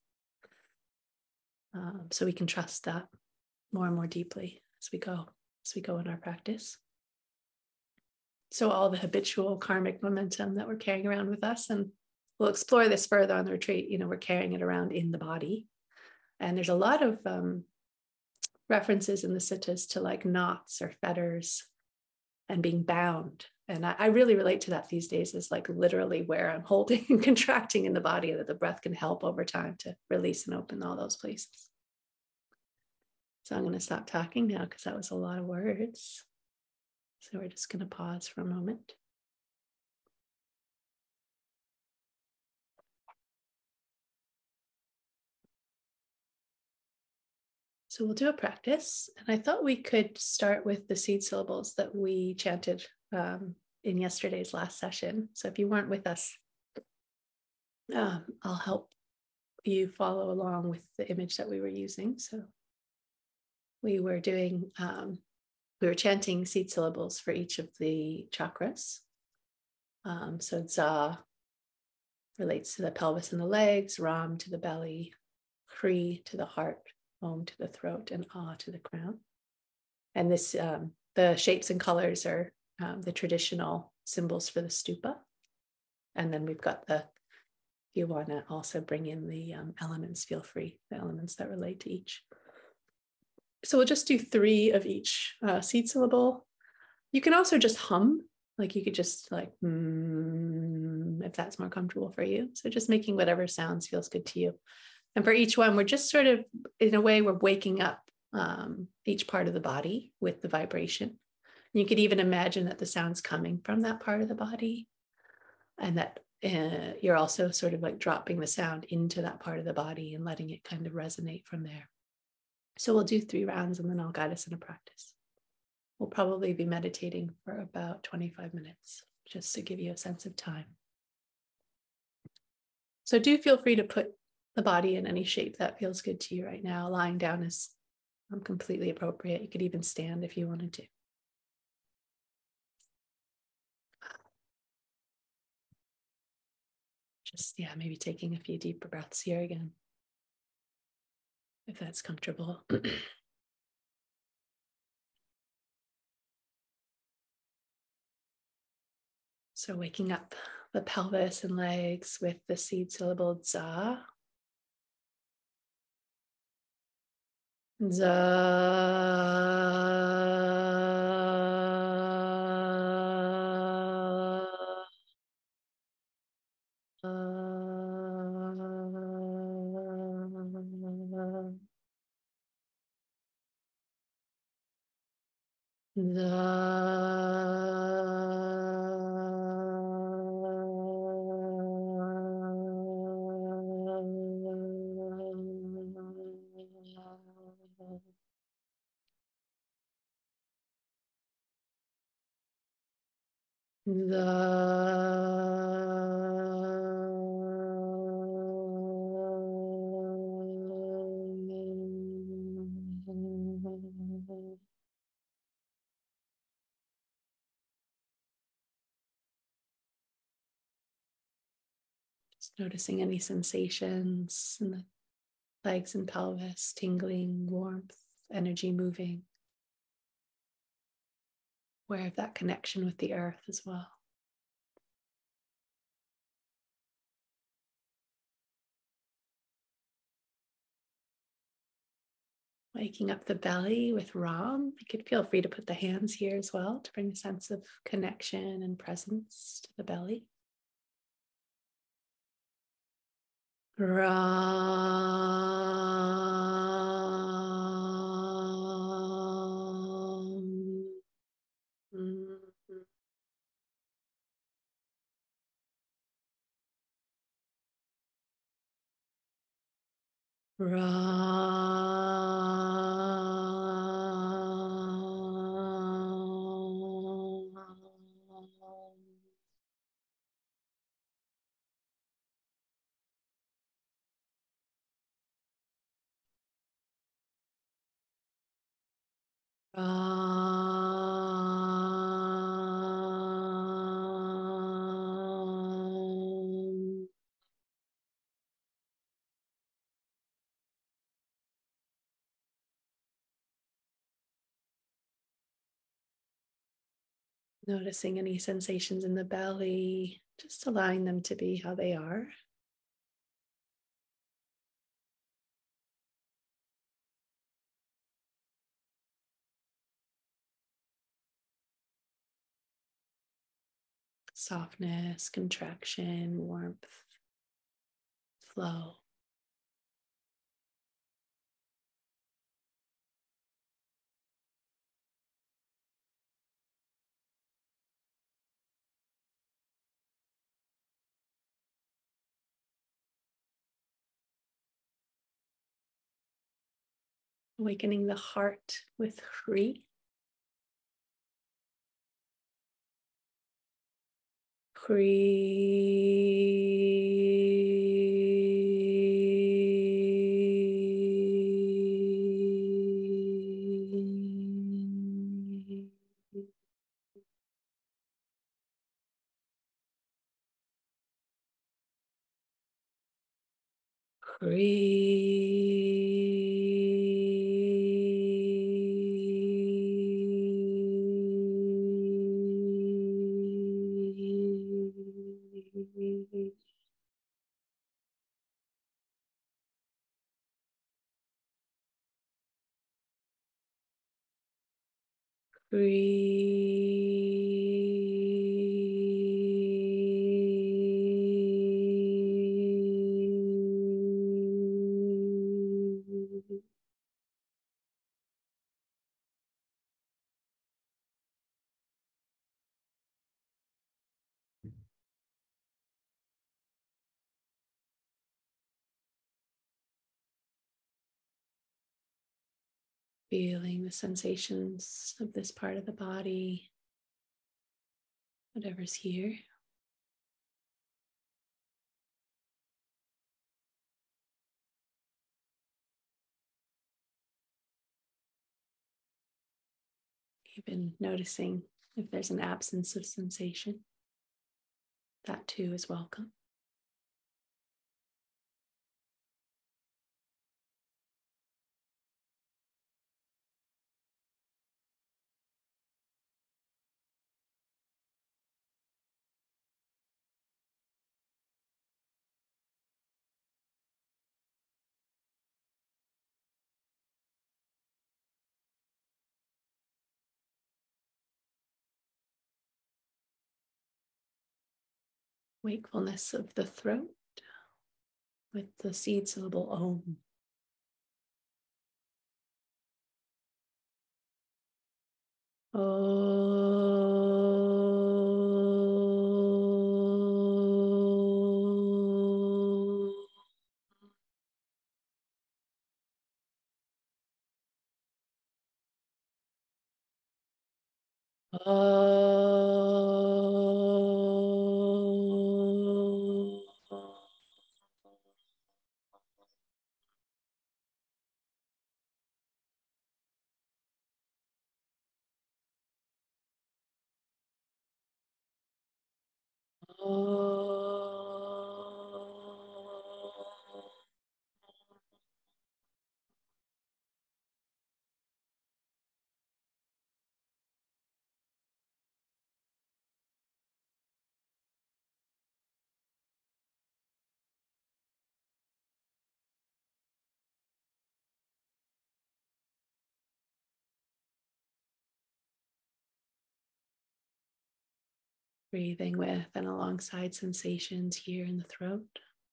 So we can trust that more and more deeply as we go in our practice. So all the habitual karmic momentum that we're carrying around with us, and we'll explore this further on the retreat, we're carrying it around in the body. And there's a lot of references in the suttas to like knots or fetters and being bound. And I really relate to that these days, as like literally where I'm holding and contracting in the body, that the breath can help over time to release and open all those places. So I'm going to stop talking now because that was a lot of words. So we're just going to pause for a moment. So we'll do a practice. And I thought we could start with the seed syllables that we chanted in yesterday's last session. So if you weren't with us, I'll help you follow along with the image that we were using. So we were chanting seed syllables for each of the chakras. So Za relates to the pelvis and the legs, Ram to the belly, Kri to the heart, Om to the throat, and Ah to the crown. And this, the shapes and colors are the traditional symbols for the stupa. And then we've got if you want to also bring in the elements, feel free, the elements that relate to each. So we'll just do 3 of each seed syllable. You can also just hum, like you could just like, if that's more comfortable for you. So just making whatever sounds feels good to you. And for each one, we're just sort of, in a way, we're waking up each part of the body with the vibration. And you could even imagine that the sound's coming from that part of the body, and that you're also sort of like dropping the sound into that part of the body and letting it kind of resonate from there. So we'll do 3 rounds and then I'll guide us in a practice. We'll probably be meditating for about 25 minutes, just to give you a sense of time. So do feel free to put the body in any shape that feels good to you right now. Lying down is completely appropriate. You could even stand if you wanted to. Just, maybe taking a few deeper breaths here again, if that's comfortable. So waking up the pelvis and legs with the seed syllable Za. Za. Just noticing any sensations in the legs and pelvis, tingling, warmth, energy moving. Aware of that connection with the earth as well. Waking up the belly with Ram. You could feel free to put the hands here as well to bring a sense of connection and presence to the belly. Ram. Noticing any sensations in the belly, just allowing them to be how they are. Softness, contraction, warmth, flow. Awakening the heart with Hri. Feeling the sensations of this part of the body, whatever's here. Even noticing if there's an absence of sensation, that too is welcome. wakefulness of the throat with the seed syllable Om. Breathing with and alongside sensations here in the throat.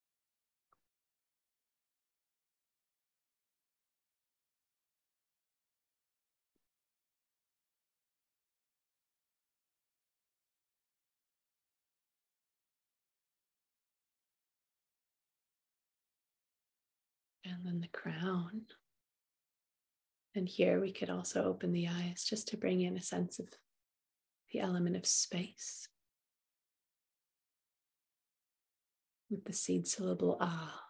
And then the crown. And here we could also open the eyes just to bring in a sense of the element of space. With the seed syllable Ah.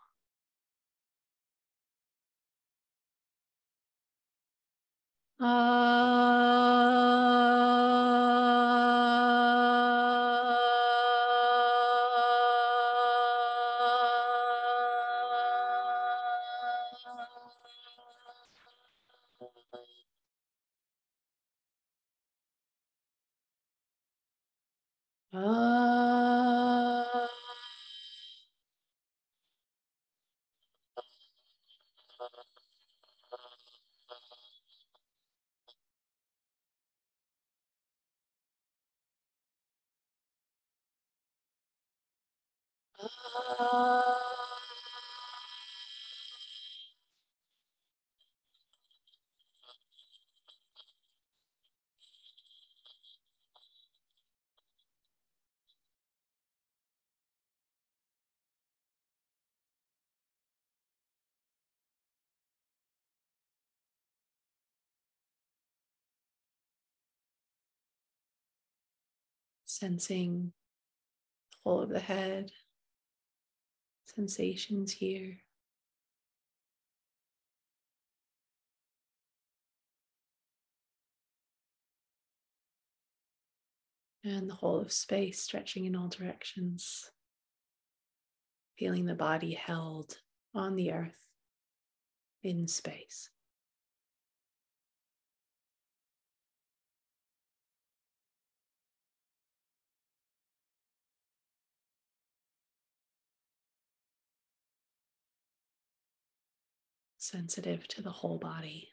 Sensing the whole of the head, sensations here. And the whole of space stretching in all directions. Feeling the body held on the earth in space. Sensitive to the whole body.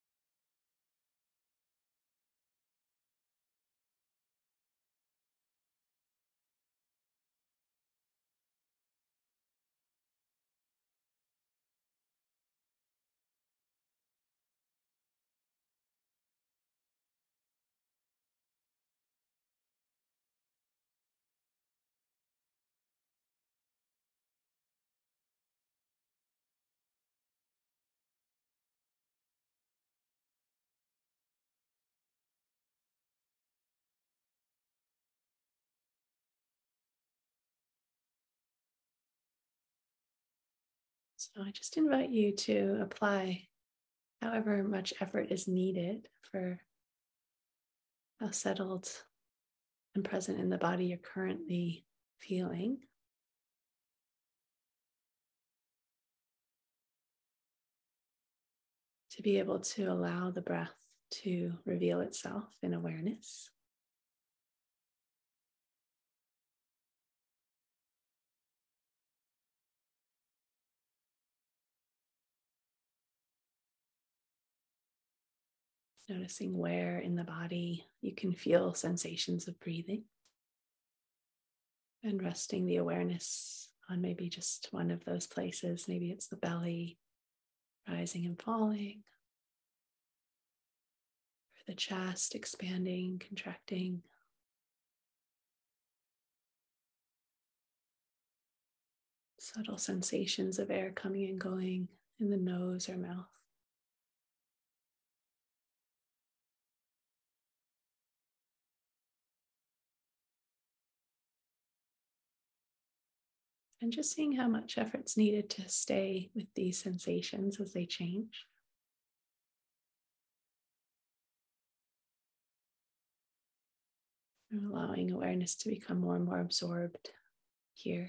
So I just invite you to apply however much effort is needed for how settled and present in the body you're currently feeling. To be able to allow the breath to reveal itself in awareness. Noticing where in the body you can feel sensations of breathing. And resting the awareness on maybe just one of those places. Maybe it's the belly rising and falling, or the chest expanding, contracting. Subtle sensations of air coming and going in the nose or mouth. And just seeing how much effort's needed to stay with these sensations as they change. And allowing awareness to become more and more absorbed here.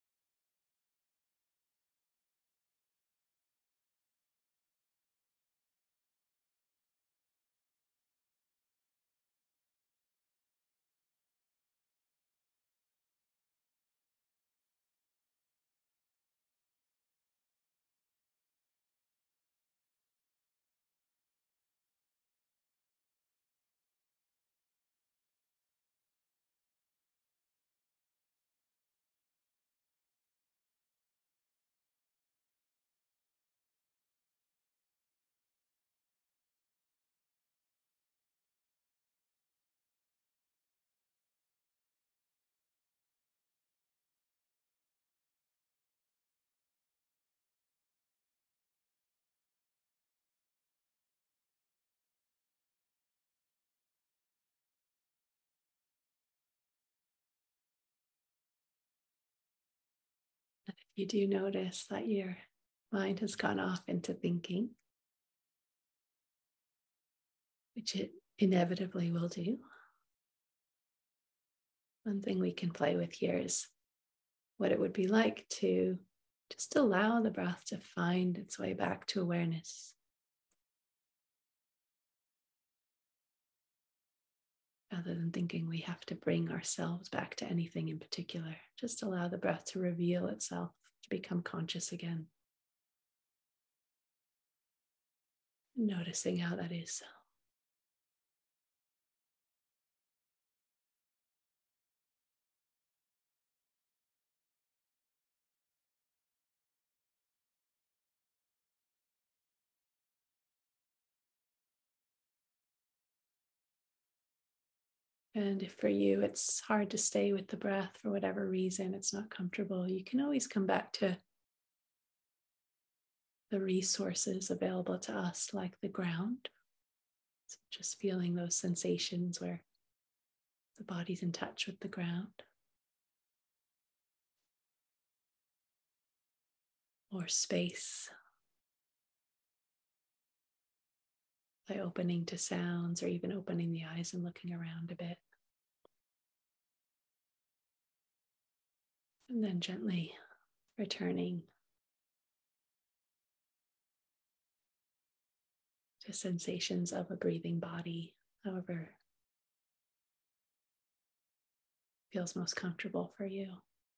And if you do notice that your mind has gone off into thinking, which it inevitably will do, one thing we can play with here is what it would be like to just allow the breath to find its way back to awareness. Rather than thinking we have to bring ourselves back to anything in particular, just allow the breath to reveal itself, to become conscious again. Noticing how that is. And if for you it's hard to stay with the breath for whatever reason, it's not comfortable, you can always come back to the resources available to us, like the ground. So just feeling those sensations where the body's in touch with the ground. Or space, by opening to sounds or even opening the eyes and looking around a bit. And then gently returning to sensations of a breathing body, however feels most comfortable for you.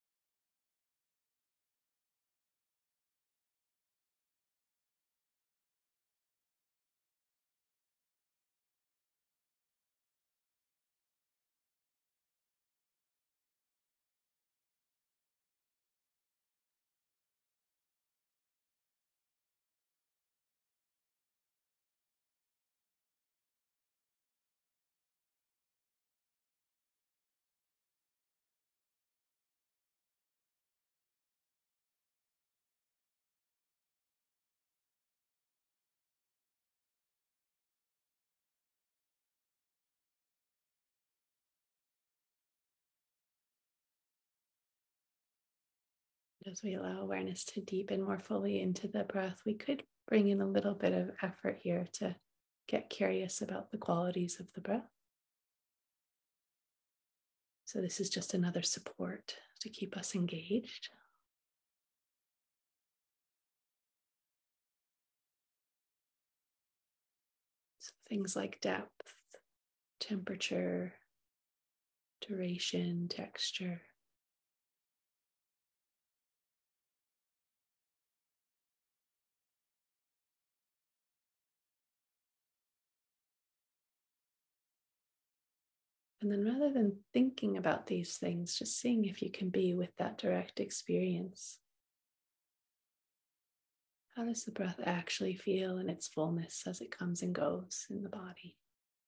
As we allow awareness to deepen more fully into the breath, we could bring in a little bit of effort here to get curious about the qualities of the breath. So this is just another support to keep us engaged. So things like depth, temperature, duration, texture. And then rather than thinking about these things, just seeing if you can be with that direct experience. How does the breath actually feel in its fullness as it comes and goes in the body?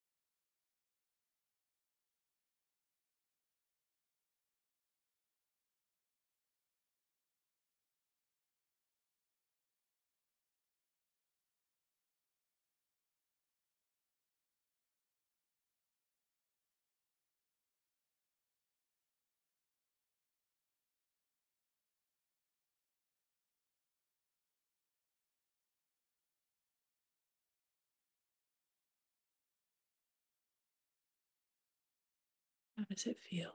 How does it feel?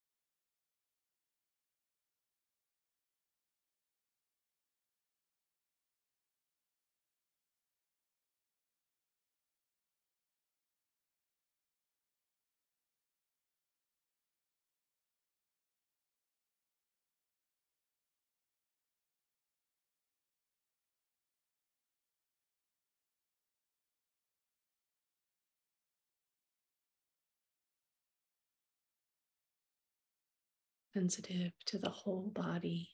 Sensitive to the whole body.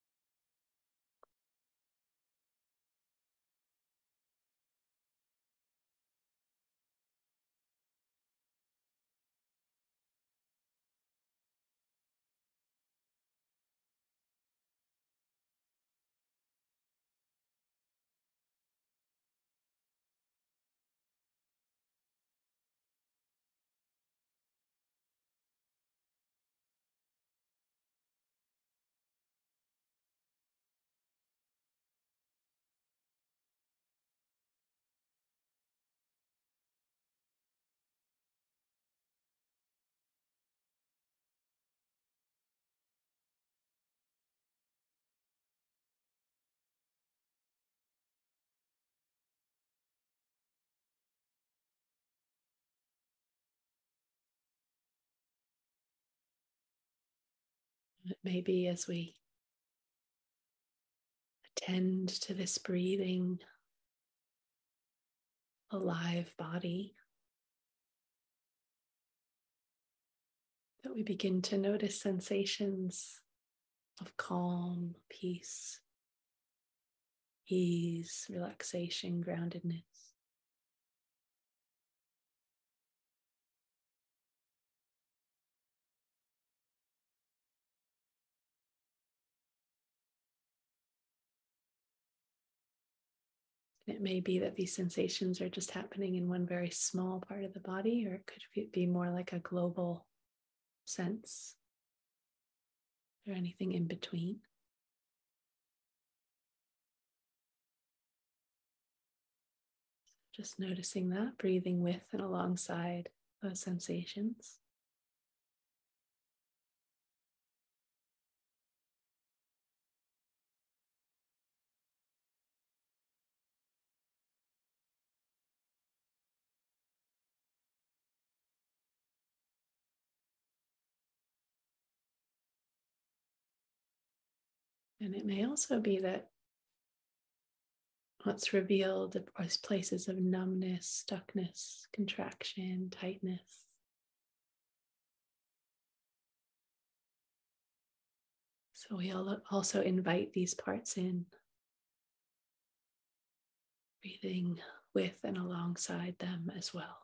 It may be as we attend to this breathing, alive body, that we begin to notice sensations of calm, peace, ease, relaxation, groundedness. It may be that these sensations are just happening in one very small part of the body, or it could be more like a global sense, or anything in between. Just noticing that, breathing with and alongside those sensations. And it may also be that what's revealed are places of numbness, stuckness, contraction, tightness. So we also invite these parts in, breathing with and alongside them as well.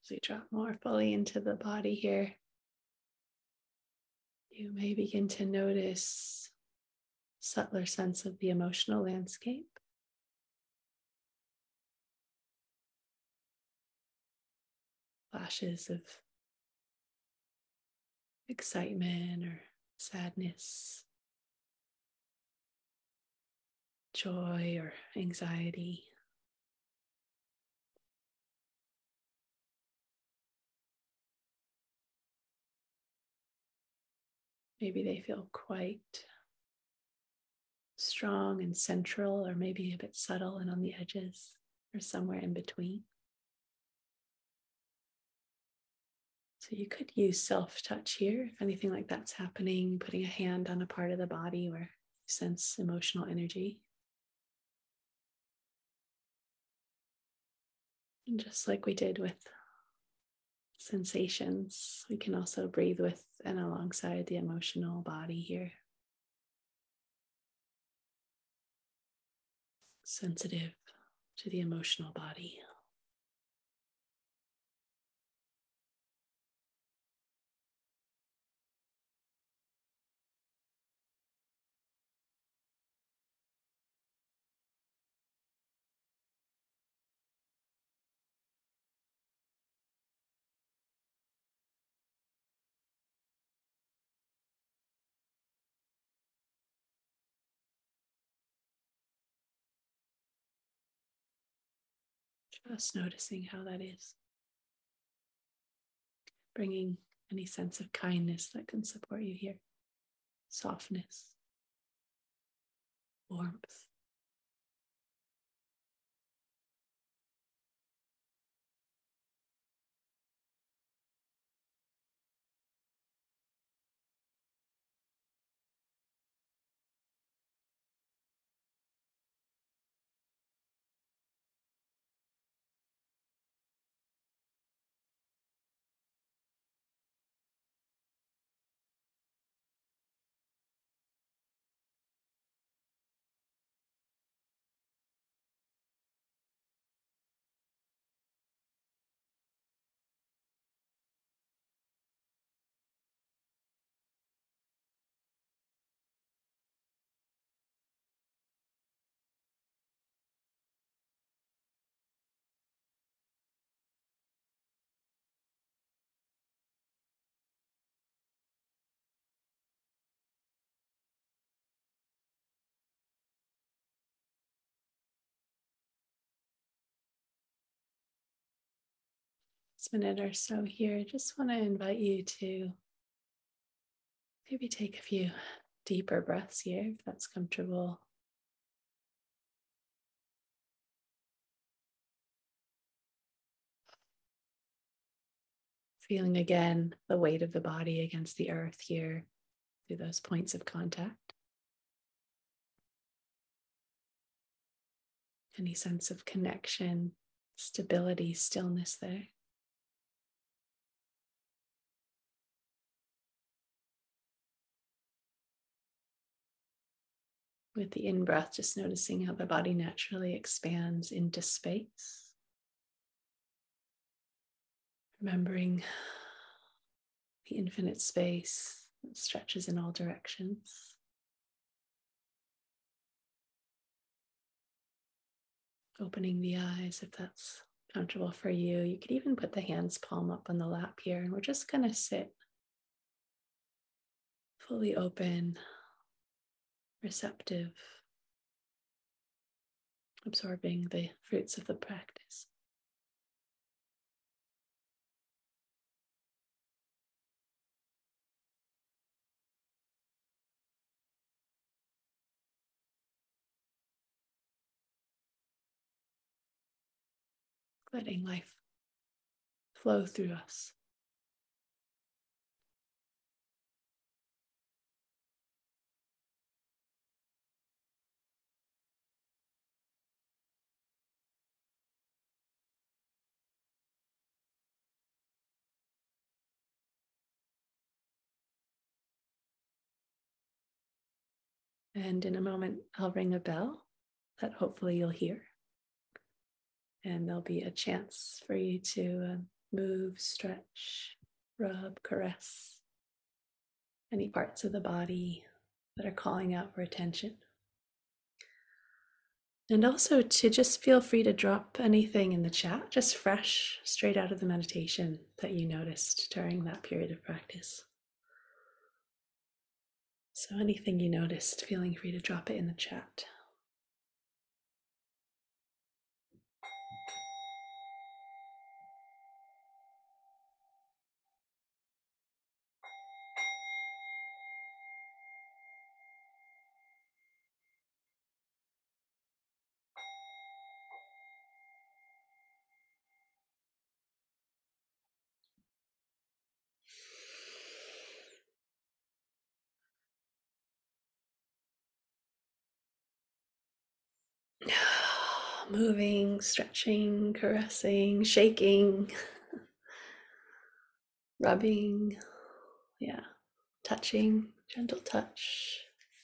As we drop more fully into the body here, you may begin to notice a subtler sense of the emotional landscape. Flashes of excitement or sadness, joy or anxiety. Maybe they feel quite strong and central, or maybe a bit subtle and on the edges, or somewhere in between. So you could use self-touch here if anything like that's happening, putting a hand on a part of the body where you sense emotional energy. And just like we did with sensations, we can also breathe with and alongside the emotional body here. Sensitive to the emotional body. Just noticing how that is. Bringing any sense of kindness that can support you here. Softness, warmth. This minute or so here, just want to invite you to maybe take a few deeper breaths here, if that's comfortable. Feeling again the weight of the body against the earth here through those points of contact. Any sense of connection, stability, stillness there. With the in-breath, just noticing how the body naturally expands into space. Remembering the infinite space that stretches in all directions. Opening the eyes if that's comfortable for you. You could even put the hands palm up on the lap here, and we're just going to sit fully open, receptive, absorbing the fruits of the practice. Letting life flow through us. And in a moment, I'll ring a bell that hopefully you'll hear. And there'll be a chance for you to move, stretch, rub, caress any parts of the body that are calling out for attention. And also to just feel free to drop anything in the chat, just fresh, straight out of the meditation that you noticed during that period of practice. So anything you noticed, feeling free to drop it in the chat. Moving, stretching, caressing, shaking, rubbing, yeah, touching, gentle touch.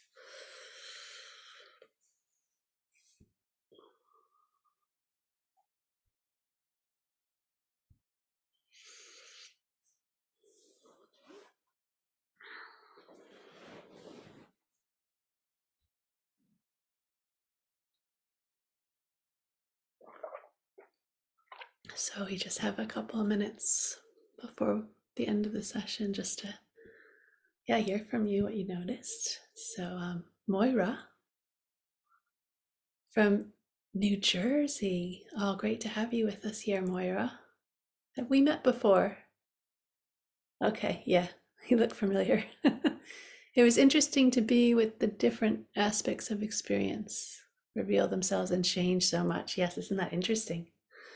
So we just have a couple of minutes before the end of the session just to hear from you what you noticed. So Moira from New Jersey. Oh, great to have you with us here, Moira. Have we met before? Okay, yeah, you look familiar. It was interesting to be with the different aspects of experience reveal themselves and change so much. Yes, isn't that interesting?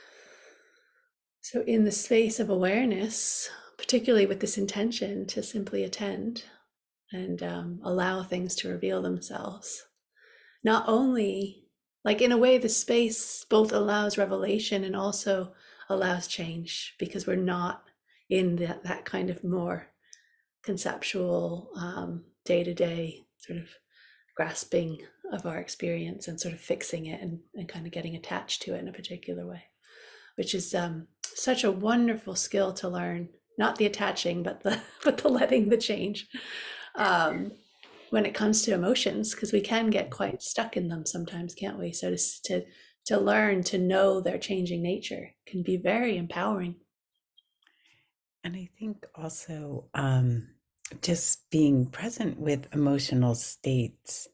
So in the space of awareness, particularly with this intention to simply attend and allow things to reveal themselves, not only, like in a way, the space both allows revelation and also allows change, because we're not in that kind of more conceptual, day-to-day sort of grasping of our experience and sort of fixing it and kind of getting attached to it in a particular way, which is such a wonderful skill to learn. Not the attaching, but the letting the change when it comes to emotions, because we can get quite stuck in them sometimes, can't we? So to learn to know their changing nature can be very empowering. And I think also just being present with emotional states,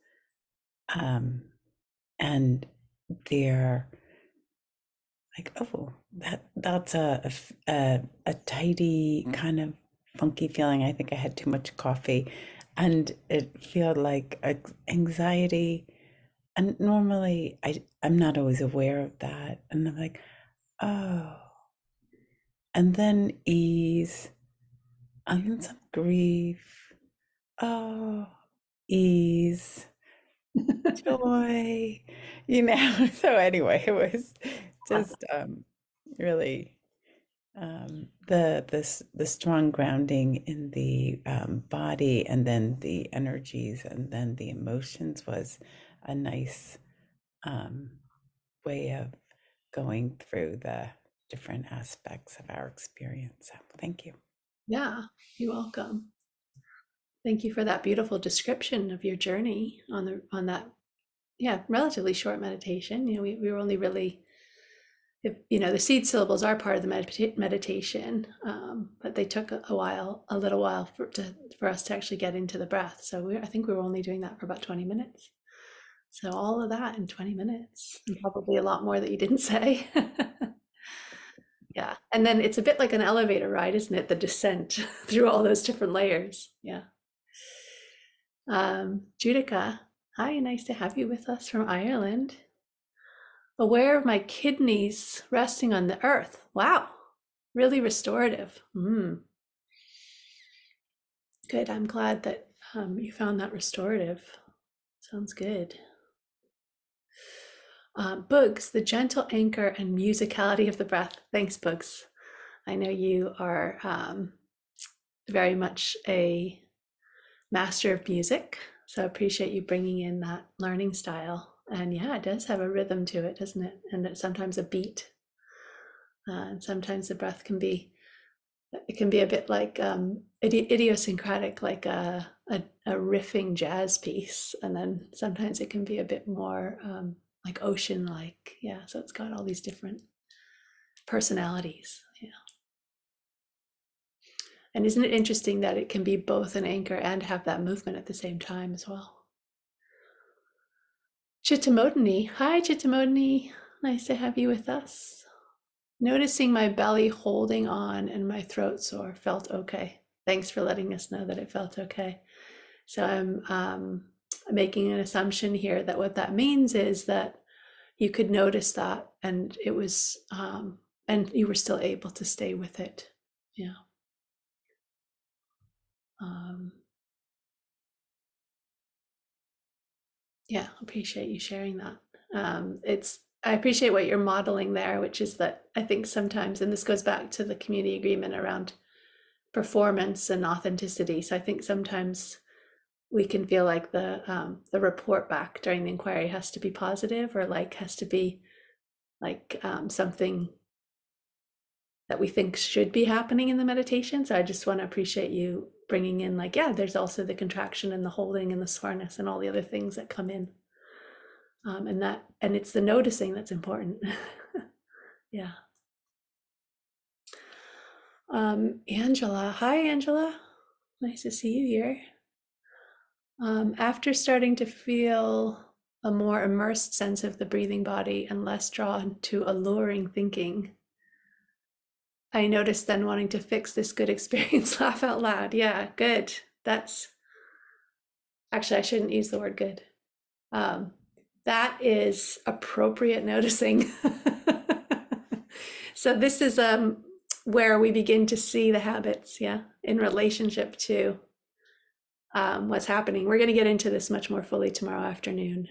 and they're like, oh, that's a tidy kind of funky feeling. I think I had too much coffee, and it felt like anxiety. And normally I'm not always aware of that, and I'm like, oh, and then ease, and then some grief, oh, ease, joy, So anyway, it was just really the strong grounding in the body, and then the energies, and then the emotions was a nice way of going through the different aspects of our experience. So thank you. Yeah, you're welcome. Thank you for that beautiful description of your journey on that relatively short meditation. We were only really, the seed syllables are part of the meditation, but they took a little while for us to actually get into the breath. So I think we were only doing that for about 20 minutes. So all of that in 20 minutes, and probably a lot more that you didn't say. Yeah, and then it's a bit like an elevator ride, isn't it? The descent through all those different layers. Yeah. Judica, hi, nice to have you with us from Ireland. Aware of my kidneys resting on the earth. Wow, really restorative. Good, I'm glad that you found that restorative. Sounds good. Bugs, the gentle anchor and musicality of the breath. Thanks, Bugs. I know you are very much a master of music, so I appreciate you bringing in that learning style. And yeah, it does have a rhythm to it, doesn't it? And it's sometimes a beat. And sometimes the breath can be, it can be a bit like idiosyncratic, like a riffing jazz piece. And then sometimes it can be a bit more like ocean-like. Yeah, so it's got all these different personalities. Yeah. And isn't it interesting that it can be both an anchor and have that movement at the same time as well? Chittamodini. Hi, Chittamodini. Nice to have you with us. Noticing my belly holding on and my throat sore felt okay. Thanks for letting us know that it felt okay. So I'm making an assumption here that what that means is that you could notice that, and it was, and you were still able to stay with it. Yeah. Yeah, appreciate you sharing that. I appreciate what you're modeling there, which is that I think sometimes, and this goes back to the community agreement around performance and authenticity. So I think sometimes we can feel like the report back during the inquiry has to be positive, or like has to be like something that we think should be happening in the meditation. So I just want to appreciate you bringing in like, yeah, there's also the contraction and the holding and the soreness and all the other things that come in. And it's the noticing that's important. Yeah. Angela, hi Angela, nice to see you here. After starting to feel a more immersed sense of the breathing body and less drawn to alluring thinking, I noticed then wanting to fix this good experience. Laugh out loud. Yeah, good. That's actually, I shouldn't use the word good. That is appropriate noticing. So this is where we begin to see the habits, yeah, in relationship to what's happening. We're going to get into this much more fully tomorrow afternoon.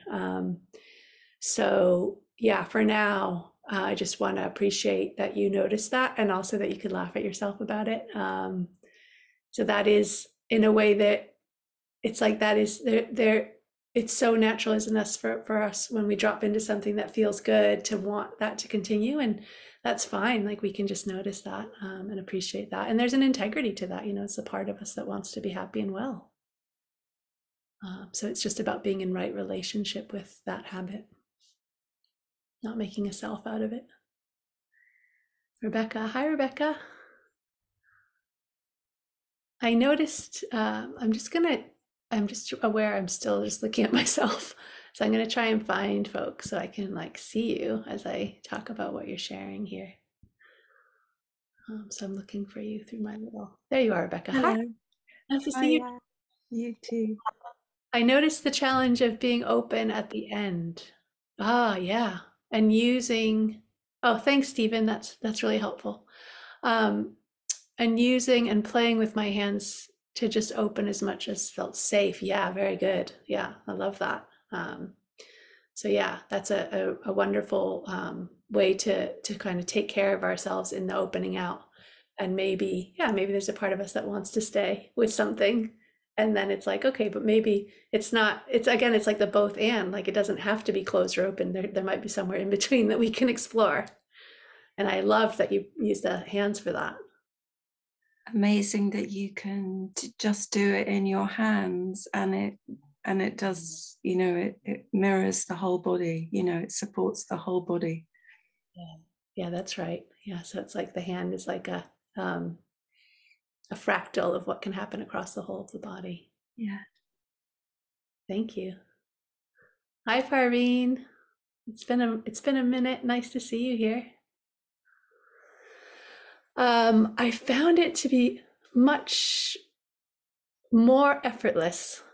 So yeah, for now, I just want to appreciate that you noticed that, and also that you could laugh at yourself about it. So that is, in a way, that it's like that is there. It's so natural, isn't it, for us when we drop into something that feels good to want that to continue, and that's fine. Like we can just notice that and appreciate that. And there's an integrity to that. You know, it's a part of us that wants to be happy and well. So it's just about being in right relationship with that habit, not making a self out of it. Rebecca, hi Rebecca. I noticed, I'm just aware I'm still just looking at myself. So I'm gonna try and find folks so I can like see you as I talk about what you're sharing here. So I'm looking for you through my little, there you are, Rebecca. Hello. Hi, nice to see you. You too. I noticed the challenge of being open at the end. Ah, yeah. And using, oh, thanks, Stephen. That's really helpful. And using and playing with my hands to just open as much as felt safe. Yeah, very good. Yeah, I love that. So yeah, that's a wonderful way to kind of take care of ourselves in the opening out. And maybe there's a part of us that wants to stay with something. And then it's like, okay, but maybe it's not, it's like the both and, like it doesn't have to be closed or open. There might be somewhere in between that we can explore. And I love that you use the hands for that. Amazing that you can just do it in your hands, and it does, you know, it mirrors the whole body, you know, it supports the whole body. Yeah, that's right. Yeah, so it's like the hand is like a fractal of what can happen across the whole of the body. Yeah. Thank you. Hi, Parveen. It's been a minute. Nice to see you here. I found it to be much more effortless.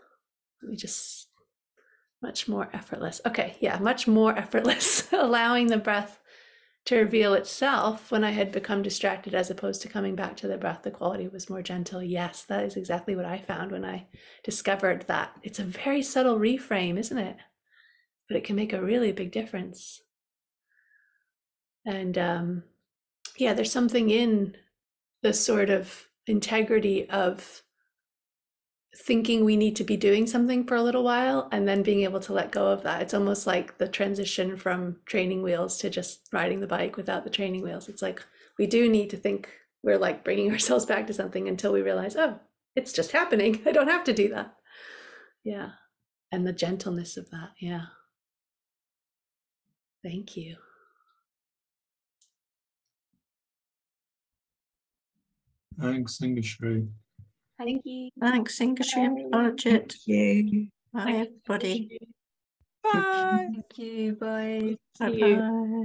Much more effortless. Okay, yeah, much more effortless, allowing the breath to reveal itself when I had become distracted, as opposed to coming back to the breath. The quality was more gentle. Yes, that is exactly what I found when I discovered that. It's a very subtle reframe, isn't it? But it can make a really big difference. And yeah, there's something in the sort of integrity of thinking we need to be doing something for a little while and then being able to let go of that. It's almost like the transition from training wheels to just riding the bike without the training wheels. It's like we do need to think we're like bringing ourselves back to something until we realize, oh, it's just happening. I don't have to do that. Yeah. And the gentleness of that. Yeah. Thank you. Thanks, Singhashri. Thank you. Thanks, Singhashri and Balajit. Thank you. Bye, everybody. Bye. Thank you. Bye. Bye-bye.